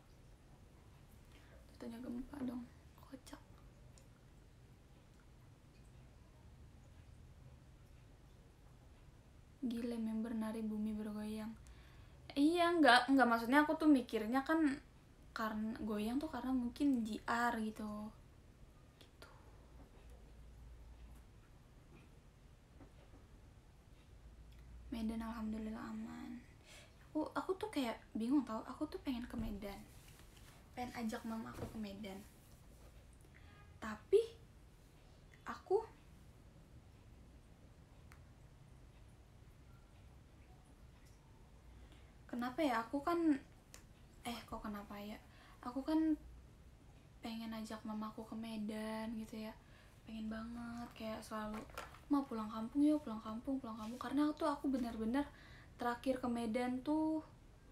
tatonya gempa dong, kocak. Gile member nari bumi bergoyang. Iya nggak nggak maksudnya aku tuh mikirnya kan karena goyang tuh karena mungkin J R gitu. Gitu. Medan alhamdulillah aman. Aku aku tuh kayak bingung tau, aku tuh pengen ke Medan, pengen ajak mama aku ke Medan. Tapi aku kenapa ya, aku kan eh kok kenapa ya aku kan pengen ajak mamaku ke Medan gitu ya, pengen banget kayak selalu mau pulang kampung yuk, pulang kampung pulang kampung. Karena tuh aku benar-benar terakhir ke Medan tuh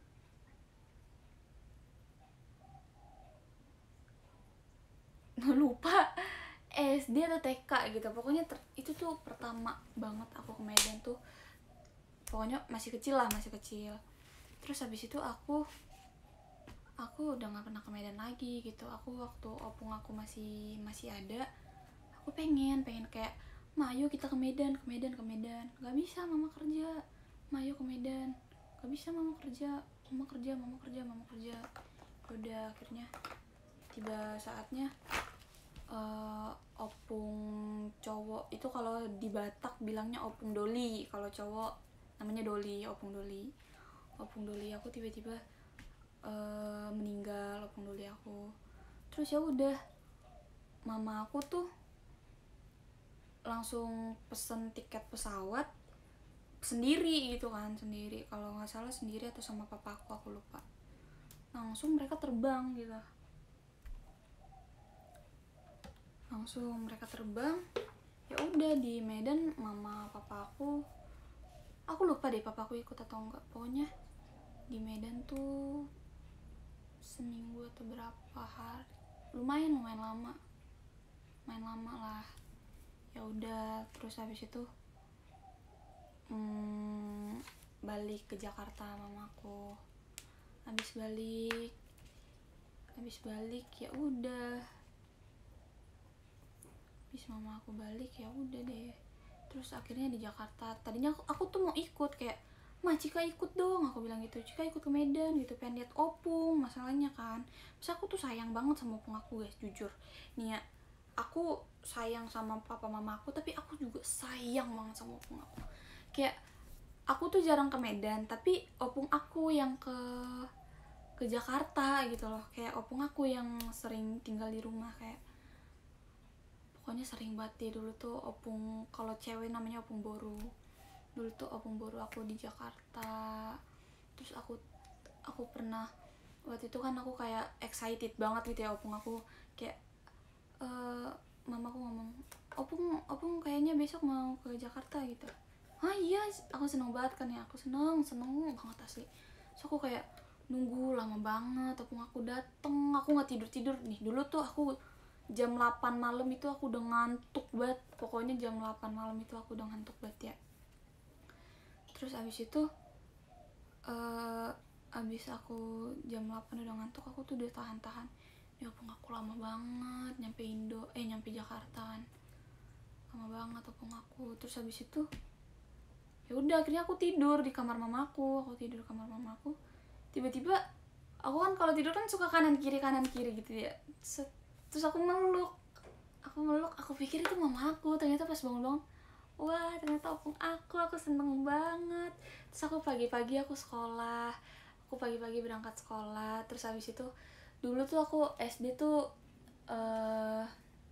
lupa S D atau T K gitu, pokoknya ter- itu tuh pertama banget aku ke Medan tuh, pokoknya masih kecil lah, masih kecil. Terus habis itu aku aku udah nggak pernah ke Medan lagi gitu. Aku waktu opung aku masih masih ada, aku pengen pengen kayak ma ayo kita ke Medan, ke Medan, ke Medan. Nggak bisa, mama kerja. Ma ayo ke Medan. Nggak bisa, mama kerja, mama kerja, mama kerja, mama kerja. Udah akhirnya tiba saatnya uh, opung cowok itu, kalau di Batak bilangnya opung doli, kalau cowok namanya doli, opung doli. Opung doli aku tiba-tiba uh, meninggal, opung doli aku. Terus ya udah, mama aku tuh langsung pesen tiket pesawat sendiri gitu kan, sendiri kalau nggak salah sendiri atau sama papaku, aku lupa. Langsung mereka terbang gitu, langsung mereka terbang. Ya udah di Medan mama papaku, aku lupa deh papaku ikut atau enggak, pokoknya di Medan tuh seminggu atau berapa hari, lumayan lumayan lama, main lama lah. Ya udah, terus habis itu hmm, balik ke Jakarta mamaku. Habis balik, habis balik ya udah, habis mama aku balik ya udah deh. Terus akhirnya di Jakarta, tadinya aku, aku tuh mau ikut kayak, ma Cika ikut dong, aku bilang gitu, Cika ikut ke Medan gitu, pengen lihat opung, masalahnya kan. Terus aku tuh sayang banget sama opung aku guys, jujur nih ya, aku sayang sama papa mama aku, tapi aku juga sayang banget sama opung aku. Kayak aku tuh jarang ke Medan, tapi opung aku yang ke ke Jakarta gitu loh. Kayak opung aku yang sering tinggal di rumah, kayak pokoknya sering banget dia dulu tuh opung, kalau cewek namanya opung boru. Dulu tuh opung boru aku di Jakarta. Terus aku aku pernah waktu itu kan aku kayak excited banget gitu ya, opung aku kayak uh, mamaku ngomong, opung opung kayaknya besok mau ke Jakarta gitu. Ah iya, aku seneng banget kan ya, aku seneng seneng banget asli. So aku kayak nunggu lama banget opung aku dateng, aku nggak tidur tidur nih. Dulu tuh aku jam delapan malam itu aku udah ngantuk banget, pokoknya jam delapan malam itu aku udah ngantuk banget ya. Terus abis itu uh, abis aku jam delapan udah ngantuk, aku tuh udah tahan-tahan, ya opung aku lama banget nyampe Indo eh nyampe Jakarta kan, lama banget opung aku. Terus habis itu ya udah akhirnya aku tidur di kamar mamaku, aku tidur di kamar mamaku. Tiba-tiba aku kan kalau tidur kan suka kanan kiri kanan kiri gitu ya. Terus aku meluk, aku meluk, aku pikir itu mama aku. Ternyata pas bangun-bangun, wah ternyata opung aku, aku seneng banget. Terus aku pagi-pagi aku sekolah, aku pagi-pagi berangkat sekolah. Terus habis itu dulu tuh aku S D tuh uh,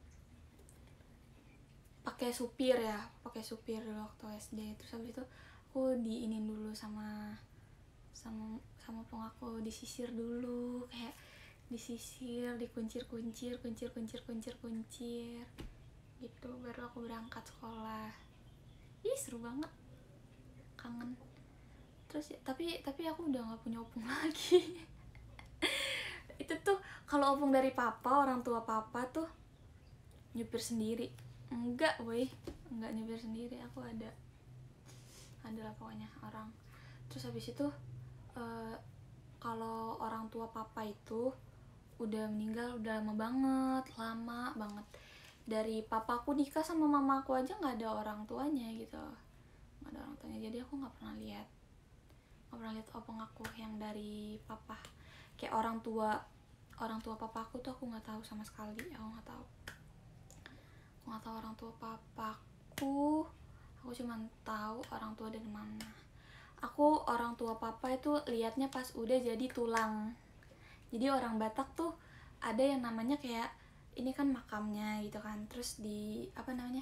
pakai supir ya, pakai supir dulu waktu S D. Terus habis itu aku diinin dulu sama sama sama opung aku, disisir dulu, kayak disisir, dikuncir-kuncir, kuncir-kuncir, kuncir-kuncir gitu, baru aku berangkat sekolah. Ih seru banget, kangen. Terus ya, tapi tapi aku udah nggak punya opung lagi. Itu tuh kalau opung dari papa, orang tua papa tuh nyupir sendiri. Enggak woi, enggak nyupir sendiri, aku ada ada lah pokoknya orang. Terus habis itu uh, kalau orang tua papa itu udah meninggal udah lama banget, lama banget. Dari papaku nikah sama mamaku aja nggak ada orang tuanya gitu, nggak ada orang tuanya. Jadi aku nggak pernah lihat, nggak pernah lihat opung aku yang dari papa. Kayak orang tua orang tua papaku tuh aku nggak tahu sama sekali, aku nggak tahu. Aku nggak tahu orang tua papaku, aku cuma tahu orang tua dari mana. Aku orang tua papa itu liatnya pas udah jadi tulang. Jadi orang Batak tuh ada yang namanya kayak ini kan makamnya gitu kan, terus di apa namanya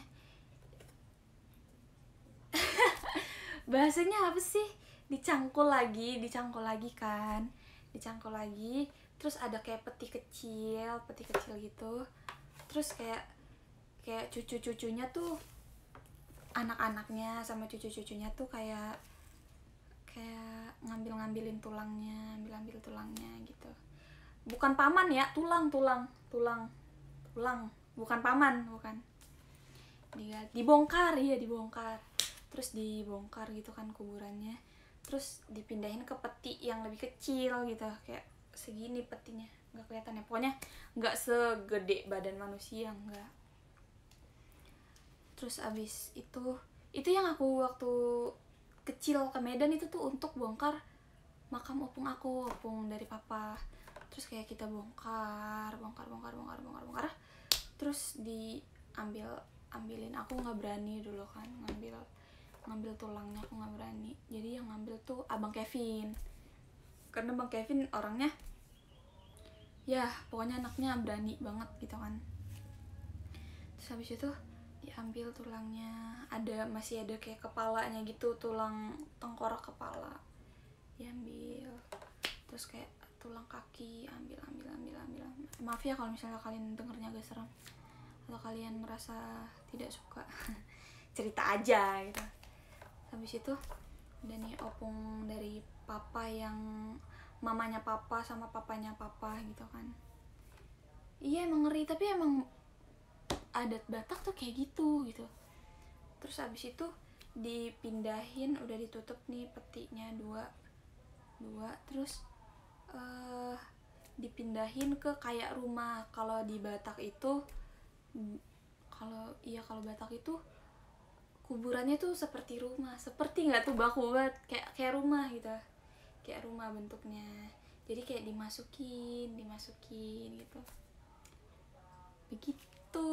bahasanya apa sih, dicangkul lagi dicangkul lagi kan dicangkul lagi terus ada kayak peti kecil peti kecil gitu. Terus kayak kayak cucu-cucunya tuh, anak-anaknya sama cucu-cucunya tuh kayak kayak ngambil-ngambilin tulangnya, ambil-ambil tulangnya gitu. Bukan paman ya, tulang tulang tulang tulang bukan paman, bukan. Dibongkar, iya dibongkar. Terus dibongkar gitu kan kuburannya, terus dipindahin ke peti yang lebih kecil gitu, kayak segini petinya, nggak kelihatan ya, pokoknya nggak segede badan manusia, nggak. Terus abis itu itu yang aku waktu kecil ke Medan itu tuh untuk bongkar makam opung aku, opung dari papa. Terus kayak kita bongkar bongkar bongkar bongkar bongkar bongkar terus diambil ambilin. Aku nggak berani dulu kan ngambil ngambil tulangnya, aku nggak berani. Jadi yang ngambil tuh abang Kevin, karena bang Kevin orangnya ya pokoknya anaknya berani banget gitu kan. Terus habis itu diambil tulangnya, ada masih ada kayak kepalanya gitu, tulang tengkorak kepala diambil. Terus kayak tulang kaki ambil ambil ambil ambil, ambil. Maaf ya kalau misalnya kalian dengernya agak serem atau kalian merasa tidak suka cerita aja gitu. Habis itu udah nih opung dari papa yang mamanya papa sama papanya papa gitu kan. Iya emang ngeri, tapi emang adat Batak tuh kayak gitu gitu. Terus habis itu dipindahin, udah ditutup nih petinya dua dua terus uh, dipindahin ke kayak rumah. Kalau di Batak itu kalau iya kalau Batak itu kuburannya tuh seperti rumah, seperti nggak tuh baku banget, kayak kayak rumah gitu, kayak rumah bentuknya. Jadi kayak dimasukin dimasukin gitu begitu. begitu.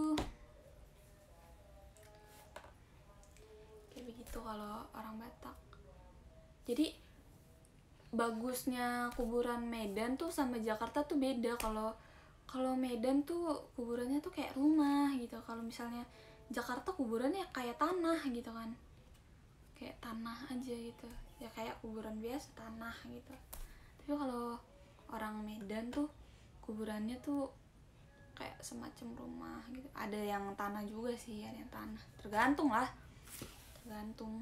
Kayak begitu kalau orang Batak. Jadi bagusnya kuburan Medan tuh sama Jakarta tuh beda. Kalau kalau Medan tuh kuburannya tuh kayak rumah gitu. Kalau misalnya Jakarta kuburannya kayak tanah gitu kan, kayak tanah aja gitu ya, kayak kuburan biasa tanah gitu. Tapi kalau orang Medan tuh kuburannya tuh kayak semacam rumah gitu. Ada yang tanah juga sih, ada yang tanah, tergantung lah, tergantung.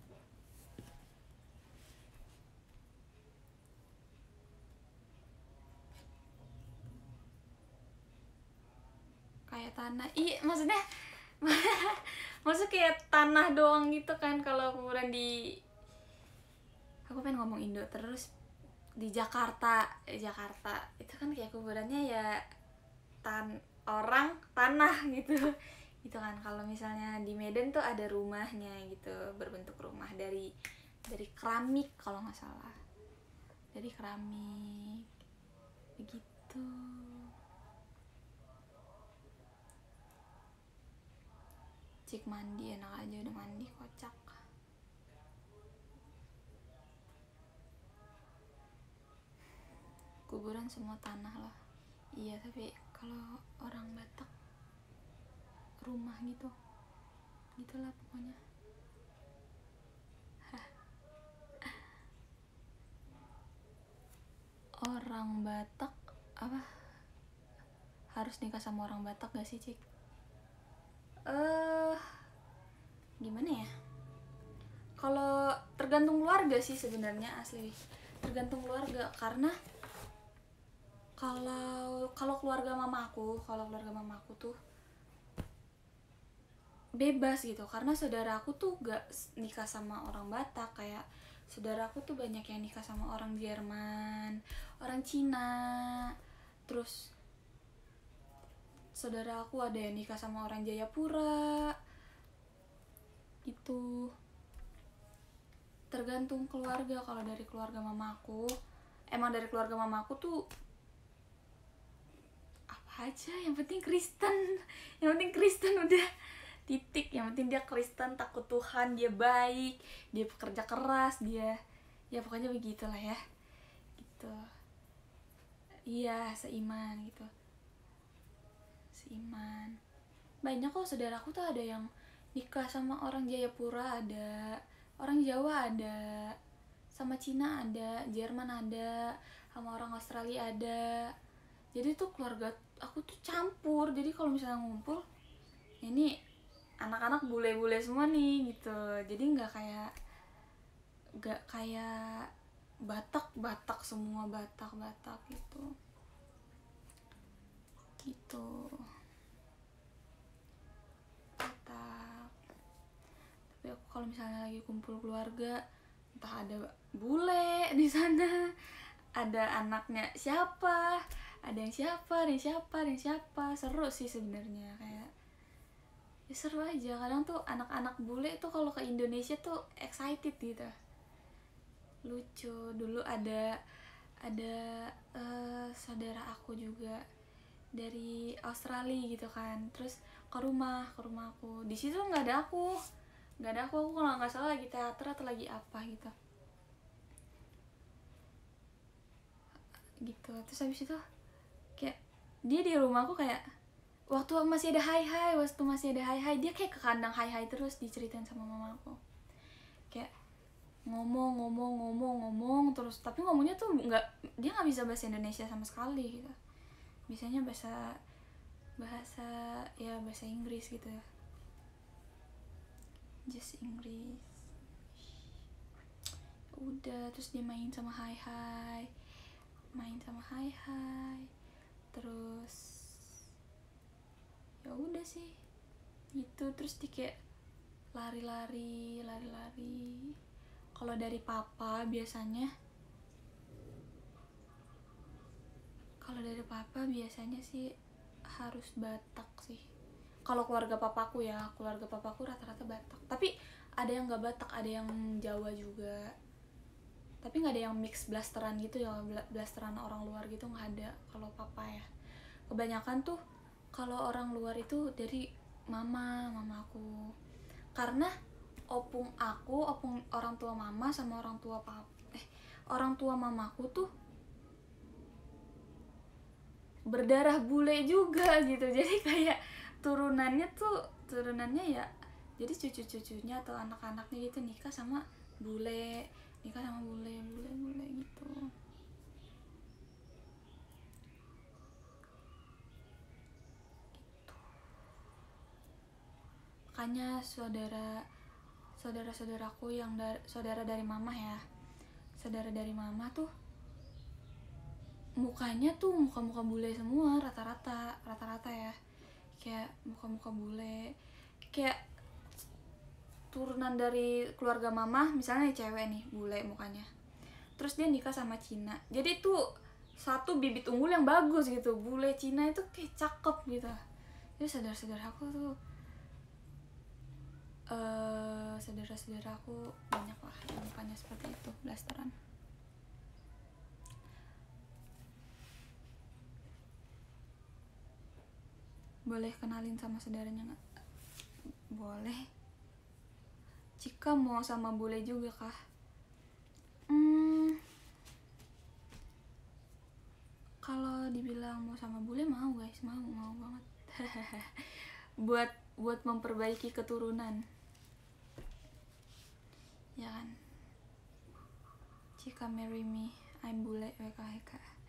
Kayak tanah, iya maksudnya maksud kayak tanah doang gitu kan kalau kuburan di, aku pengen ngomong Indo terus, di Jakarta eh, Jakarta itu kan kayak kuburannya ya tan orang tanah gitu gitu kan. Kalau misalnya di Medan tuh ada rumahnya gitu, berbentuk rumah dari dari keramik kalau nggak salah, dari keramik begitu. Cik mandi enak aja, udah mandi kocak. Kuburan semua tanah lah. Iya, tapi kalau orang Batak rumah gitu, gitulah pokoknya. Orang Batak apa? Harus nikah sama orang Batak gak sih, Cik? Eh, uh, gimana ya? Kalau tergantung keluarga sih sebenarnya, asli. Tergantung keluarga, karena kalau kalau keluarga mamaku, kalau keluarga mamaku tuh bebas gitu, karena saudara aku tuh gak nikah sama orang Batak. Kayak saudara aku tuh banyak yang nikah sama orang Jerman, orang Cina, terus saudara aku ada yang nikah sama orang Jayapura gitu. Tergantung keluarga. Kalau dari keluarga mamaku, emang dari keluarga mamaku tuh apa aja yang penting Kristen, yang penting Kristen udah titik. Yang penting dia Kristen, takut Tuhan, dia baik, dia pekerja keras, dia ya pokoknya begitulah ya gitu. Iya, seiman gitu, seiman. Banyak kok saudaraku tuh ada yang nikah sama orang Jayapura, ada orang Jawa, ada sama Cina, ada Jerman, ada sama orang Australia, ada. Jadi tuh keluarga aku tuh campur. Jadi kalau misalnya ngumpul, ini anak-anak bule-bule semua nih gitu. Jadi nggak kayak nggak kayak Batak Batak semua, Batak Batak gitu gitu. Batak. Tapi aku kalau misalnya lagi kumpul keluarga, entah ada bule di sana, ada anaknya siapa, ada yang siapa, ada yang siapa, ada yang siapa. Seru sih sebenarnya, kayak ya seru aja. Kadang tuh anak-anak bule tuh kalau ke Indonesia tuh excited gitu, lucu. Dulu ada ada uh, saudara aku juga dari Australia gitu kan, terus ke rumah ke rumah aku. Di situ nggak ada aku, nggak ada aku. Aku kalau nggak salah lagi teater atau lagi apa gitu gitu. Terus habis itu kayak dia di rumahku, kayak waktu masih ada hai hai waktu masih ada hai hai dia kayak ke kandang hai hai terus diceritain sama mamaku, kayak ngomong ngomong ngomong ngomong terus. Tapi ngomongnya tuh nggak, dia nggak bisa bahasa Indonesia sama sekali gitu. Biasanya bahasa bahasa ya bahasa Inggris gitu ya, just Inggris. Udah, terus dia main sama hai hai main sama hai hai terus ya udah sih gitu. Terus dia kayak lari-lari lari-lari. Kalau dari papa biasanya kalau dari papa biasanya sih harus Batak sih. Kalau keluarga papaku ya, keluarga papaku rata-rata Batak. Tapi ada yang nggak Batak, ada yang Jawa juga. Tapi nggak ada yang mix blasteran gitu ya, blasteran orang luar gitu nggak ada kalau papa ya. Kebanyakan tuh kalau orang luar itu dari mama, mamaku. Karena opung aku, opung orang tua mama sama orang tua pap eh orang tua mamaku tuh berdarah bule juga gitu. Jadi kayak turunannya tuh turunannya ya, jadi cucu-cucunya atau anak-anaknya gitu nikah sama bule, nikah sama bule, bule, bule gitu. Makanya saudara saudara-saudaraku yang dari saudara dari mama ya, saudara dari mama tuh mukanya tuh muka-muka bule semua, rata-rata rata-rata ya, kayak muka-muka bule, kayak turunan dari keluarga mama. Misalnya nih cewek nih bule mukanya, terus dia nikah sama Cina, jadi tuh satu bibit unggul yang bagus gitu. Bule Cina itu kayak cakep gitu. Jadi saudara-saudara aku tuh uh, saudara-saudara aku banyak lah yang mukanya seperti itu, blasteran. Boleh kenalin sama saudaranya nggak? Boleh. Cika mau sama bule juga kah? Hmm, kalau dibilang mau sama bule mau guys, mau mau banget. buat buat memperbaiki keturunan, ya kan? Cika marry me, I'm bule, W K W K.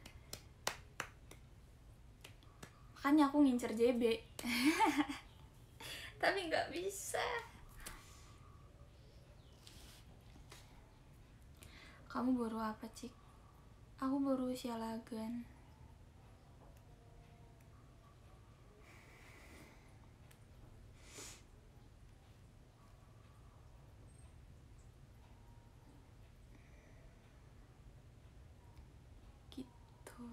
Makanya aku ngincer J B tapi nggak bisa. Kamu baru apa, Cik? Aku baru usia lagan. Gitu.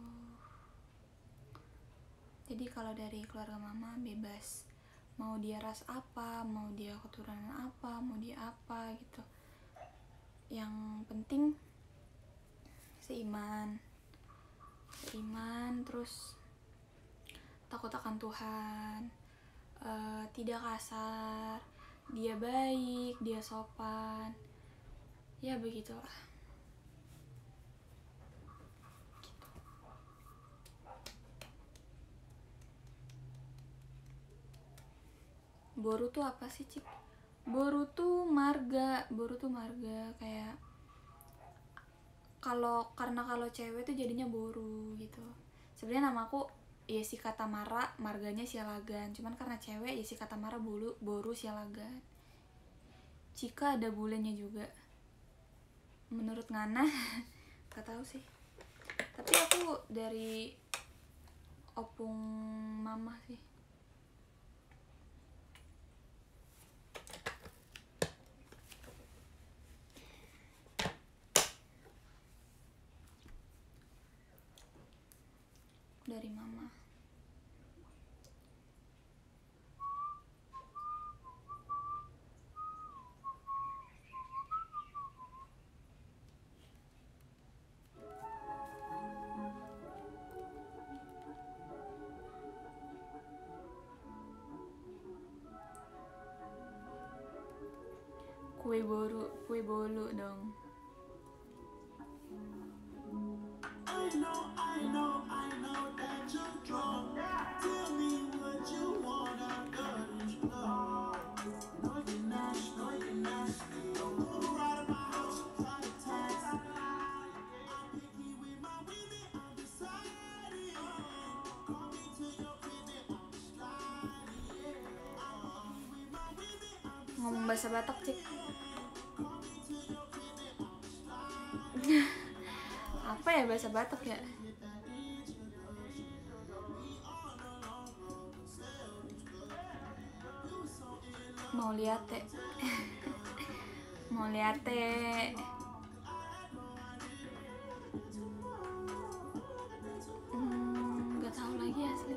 Jadi kalau dari keluarga mama bebas, mau dia ras apa, mau dia keturunan apa, mau dia apa gitu. Yang penting seiman, seiman terus takut akan Tuhan, uh, tidak kasar, dia baik, dia sopan, ya begitulah. Boru tuh apa sih, Cik? Boru tuh marga, boru tuh marga, kayak kalau karena kalau cewek tuh jadinya boru gitu. Sebenarnya namaku ya si Katamara, marganya Sialagan. Cuman karena cewek ya si Katamara boru, boru Sialagan. Cika ada bulenya juga. Menurut Ngana, gak tahu sih. Tapi aku dari opung mama sih. Dari mama. Kue boru, kue bolu dong. I know, I know, I know that you're drunk. Tell me what you wanna go to love. No, you're not, no, you're not. Don't move out of my house, try to tax. I'm picky with my women, I'm deciding. Call me to your women, I'm sliding. I'm picky with my women, I'm deciding. Ngomong bahasa Batak, Cik. Apa ya bahasa Batak ya? Mau lihat teh. Mau lihat teh. Hmm, gak tahu lagi asli.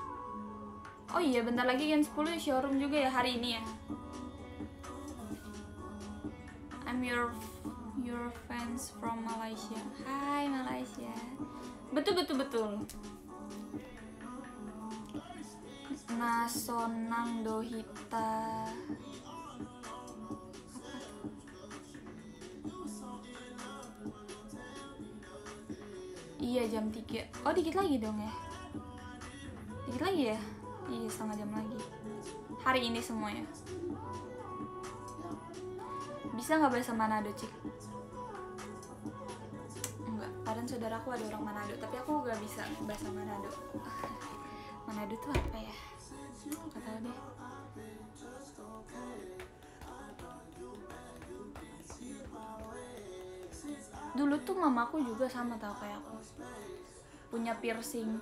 Oh iya, bentar lagi jam sepuluh showroom juga ya hari ini ya. your your fans from Malaysia. Hai Malaysia. Betul betul betul. Nasonang Dohita. Iya jam tiga. Oh dikit lagi dong ya. Dikit lagi ya. Iya setengah jam lagi. Hari ini semuanya. Bisa nggak bahasa Manado, Cik? Enggak, padahal saudaraku ada orang Manado, tapi aku nggak bisa bahasa Manado. Manado tuh apa ya? Nggak tahu deh. Dulu tuh mamaku juga sama tau kayak aku, punya piercing.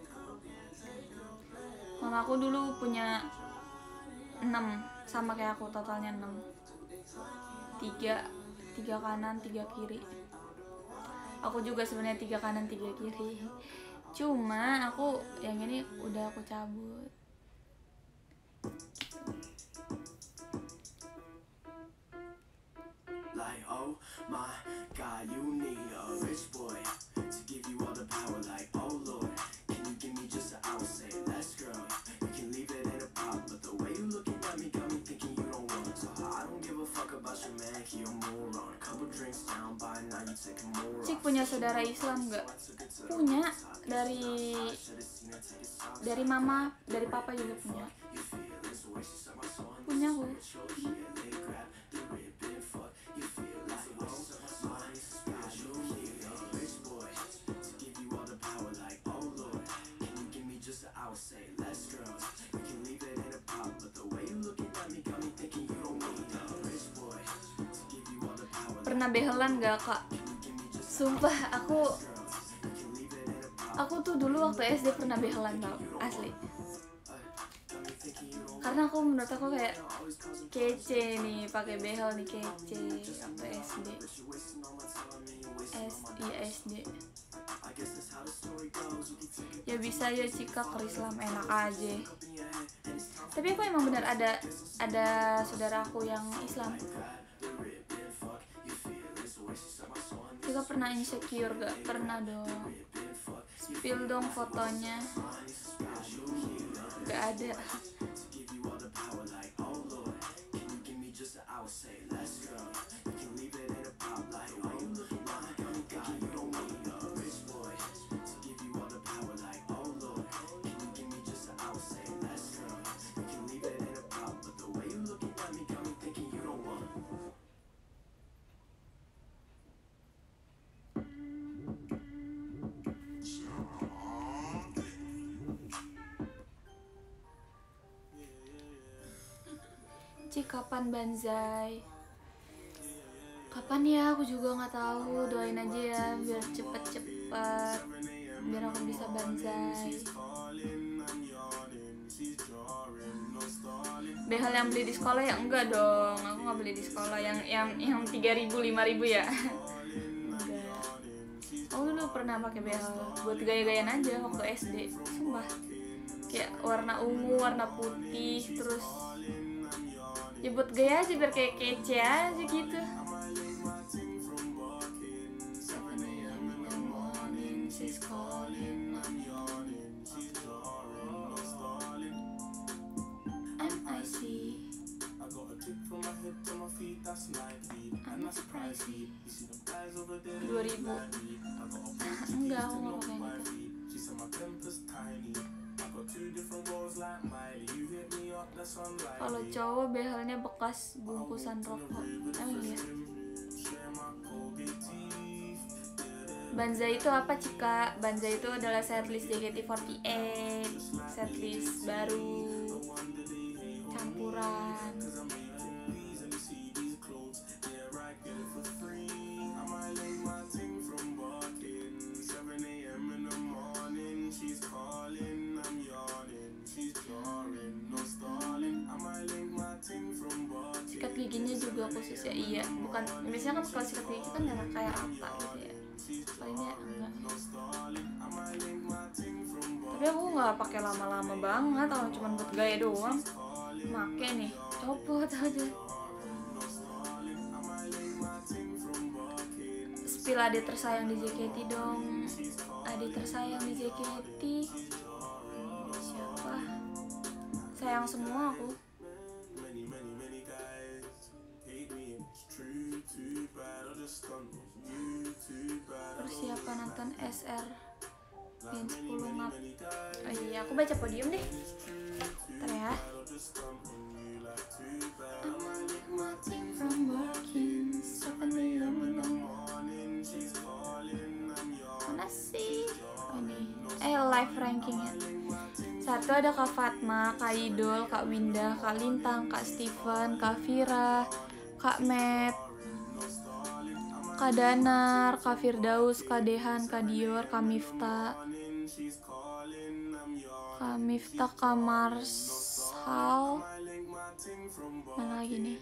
Mamaku dulu punya enam, sama kayak aku, totalnya enam. Tiga, tiga kanan, tiga kiri. Aku juga sebenarnya tiga kanan, tiga kiri. Cuma aku yang ini udah aku cabut. Like oh my God, you need a rich boy to give you all the power. Like oh Lord, can you give me just an hour? Say less, girl. You can leave it in a pop, but the way you looking at me got me thinking you don't want it. So I don't give a fuck about your man, he a moron. Couple drinks down by now you take more. Cik punya saudara Islam nggak? Punya, dari dari mama, dari papa juga punya. Punya aku. Pernah behelan gak kak? Sumpah aku aku tuh dulu waktu S D pernah behelan tau, asli. Karena aku menurut aku kayak kece nih, pakai behel nih kece waktu S D. S iya S D. Ya bisa ya Cika ke Islam, enak aja. Tapi aku emang benar ada ada saudara aku yang Islam. Cika pernah insecure gak? Pernah dong. Spill dong fotonya. Gak ada. Cik kapan banzai? Kapan ya? Aku juga nggak tahu. Doain aja ya biar cepet-cepet, biar aku bisa banzai. Behel yang beli di sekolah ya enggak dong. Aku nggak beli di sekolah yang yang yang tiga ribu lima ribu ya. Enggak. Aku dulu pernah pakai behel buat gaya-gayaan aja waktu S D. Sumpah. Kayak warna ungu, warna putih, terus ya buat gaya aja biar kayak kece aja gitu. dua ribu enggak, aku nggak pakai gitu. Kalau cowok behelnya bekas bungkusan rokok. Oh iya. Banzai itu apa Cika? Banzai itu adalah setlist J K T empat delapan, setlist baru campuran. Sikat giginya juga khusus ya? Iya, bukan biasanya kan kalau sikat gigi kan darah kayak rata gitu ya. Kalau ini enggak. Tapi aku nggak pakai lama-lama banget, kalau cuma buat gaya doang. Make nih, copot aja. ade tersayang di J K T dong. Ade tersayang di J K T. Siapa? Sayang semua aku. Persiapan nonton S R Gen sepuluh ngap. Oh iya, aku baca podium deh. Bentar ya. Mana sih? Oh, ini. Eh, live rankingnya. Satu ada Kak Fatma, Kak Idol, Kak Winda, Kak Lintang, Kak Steven, Kak Vira, Kak Matt, Kak Danar, Kak Firdaus, Kak Dehan, Kak Dior, Kak Miftah, Kak Miftah, Kak Marshall, mana lagi nih?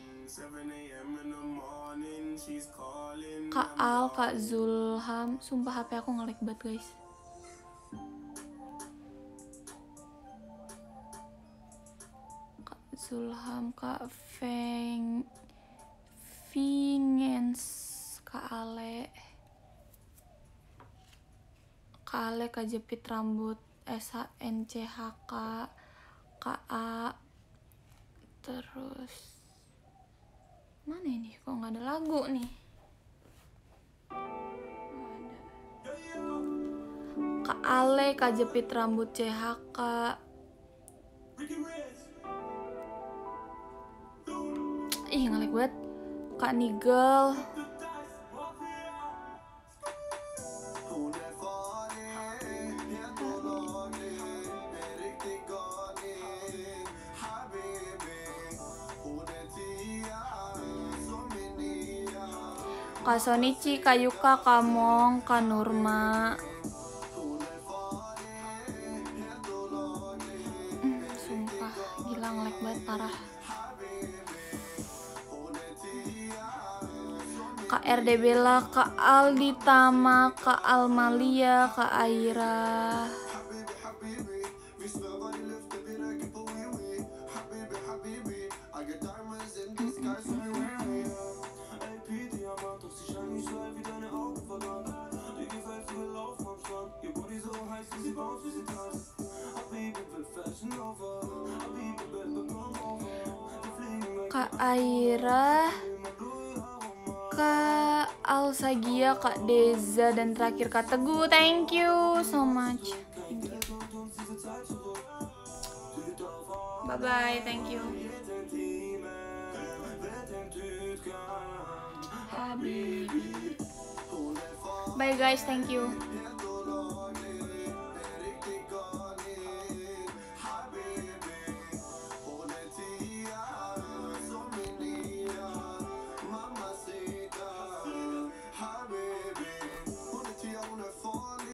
Kak Al, Kak Zulham. Sumpah H P aku nge-lag banget guys. Kak Zulham, Kak Feng Vingens, Kak Ale, Kak Ale, Kak Jepit Rambut, S H N C H K, Kak A. Terus mana ini? Kok nggak ada lagu nih? Kak Ale, Kak Jepit Rambut C H K, ih ngelag banget. Kak Nigel, Kak Sonichi, Kak Yuka, Kak Mong, Kak Nurma. Hmm, sumpah gila ngelag banget parah. Kak R D Bella, Kak Aldi Tama, Kak Almalia, Kak Aira. Kak Aira, Kak Alsagia, Kak Deza, dan terakhir Kak Teguh. Thank you so much. Thank you. Bye bye. Thank you. Habibi. Bye guys. Thank you.